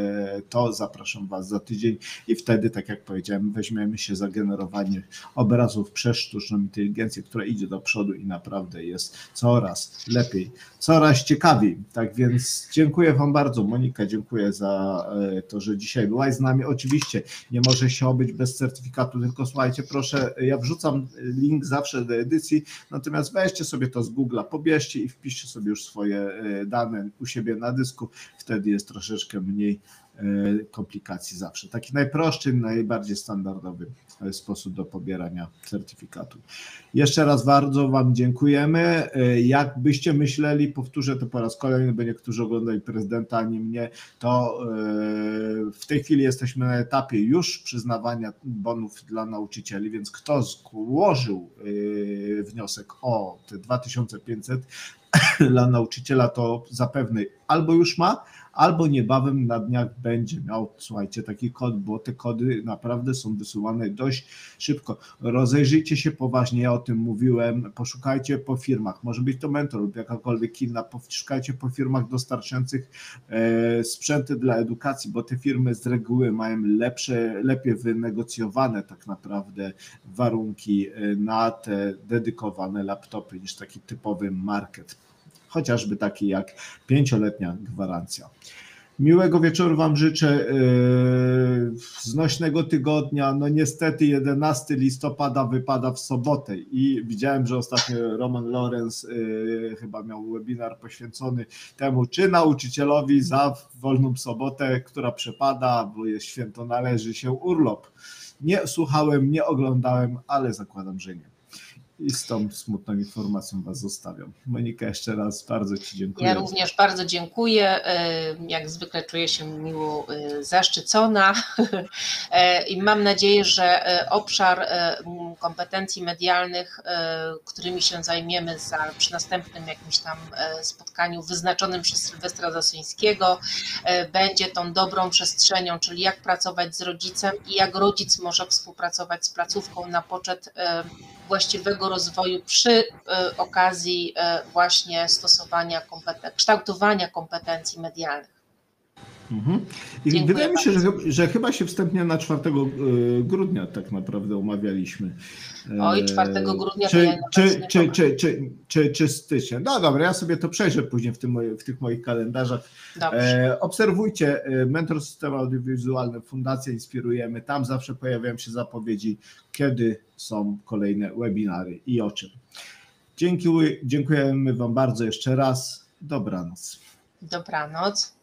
to zapraszam Was za tydzień i wtedy, tak jak powiedziałem, weźmiemy się za generowanie obrazów przez sztuczną inteligencję, która idzie do przodu i naprawdę jest coraz lepiej, coraz ciekawiej. Tak więc dziękuję Wam bardzo. Monika, dziękuję za to, że dzisiaj byłaś z nami. Oczywiście nie może się obyć bez certyfikatu, tylko słuchajcie, proszę, ja wrzucam link zawsze do edycji, natomiast weźcie sobie to z Google'a, pobierzcie i wpiszcie sobie już swoje dane u siebie na dysku, wtedy jest troszeczkę mniej komplikacji zawsze. Taki najprostszy, najbardziej standardowy sposób do pobierania certyfikatu. Jeszcze raz bardzo Wam dziękujemy. Jakbyście myśleli, powtórzę to po raz kolejny, bo niektórzy oglądali prezydenta, ani mnie, to w tej chwili jesteśmy na etapie już przyznawania bonów dla nauczycieli, więc kto złożył wniosek o te dwa tysiące pięćset dla nauczyciela, to zapewne albo już ma, albo niebawem na dniach będzie miał, słuchajcie, taki kod, bo te kody naprawdę są wysyłane dość szybko. Rozejrzyjcie się poważnie, ja o tym mówiłem, poszukajcie po firmach, może być to Mentor lub jakakolwiek inna, poszukajcie po firmach dostarczających e, sprzęty dla edukacji, bo te firmy z reguły mają lepsze, lepiej wynegocjowane tak naprawdę warunki na te dedykowane laptopy niż taki typowy market. Chociażby taki jak pięcioletnia gwarancja. Miłego wieczoru Wam życzę, yy, znośnego tygodnia. No niestety jedenastego listopada wypada w sobotę i widziałem, że ostatnio Roman Lorenz yy, chyba miał webinar poświęcony temu, czy nauczycielowi za wolną sobotę, która przepada, bo jest święto, należy się urlop. Nie słuchałem, nie oglądałem, ale zakładam, że nie. I z tą smutną informacją Was zostawiam. Monika, jeszcze raz bardzo Ci dziękuję. Ja również bardzo dziękuję. Jak zwykle czuję się miło zaszczycona i mam nadzieję, że obszar kompetencji medialnych, którymi się zajmiemy za, przy następnym jakimś tam spotkaniu wyznaczonym przez Sylwestra Zaszyńskiego, będzie tą dobrą przestrzenią, czyli jak pracować z rodzicem i jak rodzic może współpracować z placówką na poczet właściwego rozwoju przy okazji właśnie stosowania, kompeten- kształtowania kompetencji medialnych. Mhm. I Dziękuję wydaje mi się, że, bardzo. że chyba się wstępnie na czwartego grudnia tak naprawdę umawialiśmy. Oj, czwartego grudnia czy, to ja czy, nawet nie czy, mogę. czy, czy, czy, czy stycznia. No dobra, ja sobie to przejrzę później w, tym, w tych moich kalendarzach. Dobrze. E, obserwujcie Mentor System Audiowizualny, Fundację Inspirujemy. Tam zawsze pojawiają się zapowiedzi, kiedy są kolejne webinary i o czym. Dzięki, dziękujemy Wam bardzo jeszcze raz. Dobranoc. Dobranoc.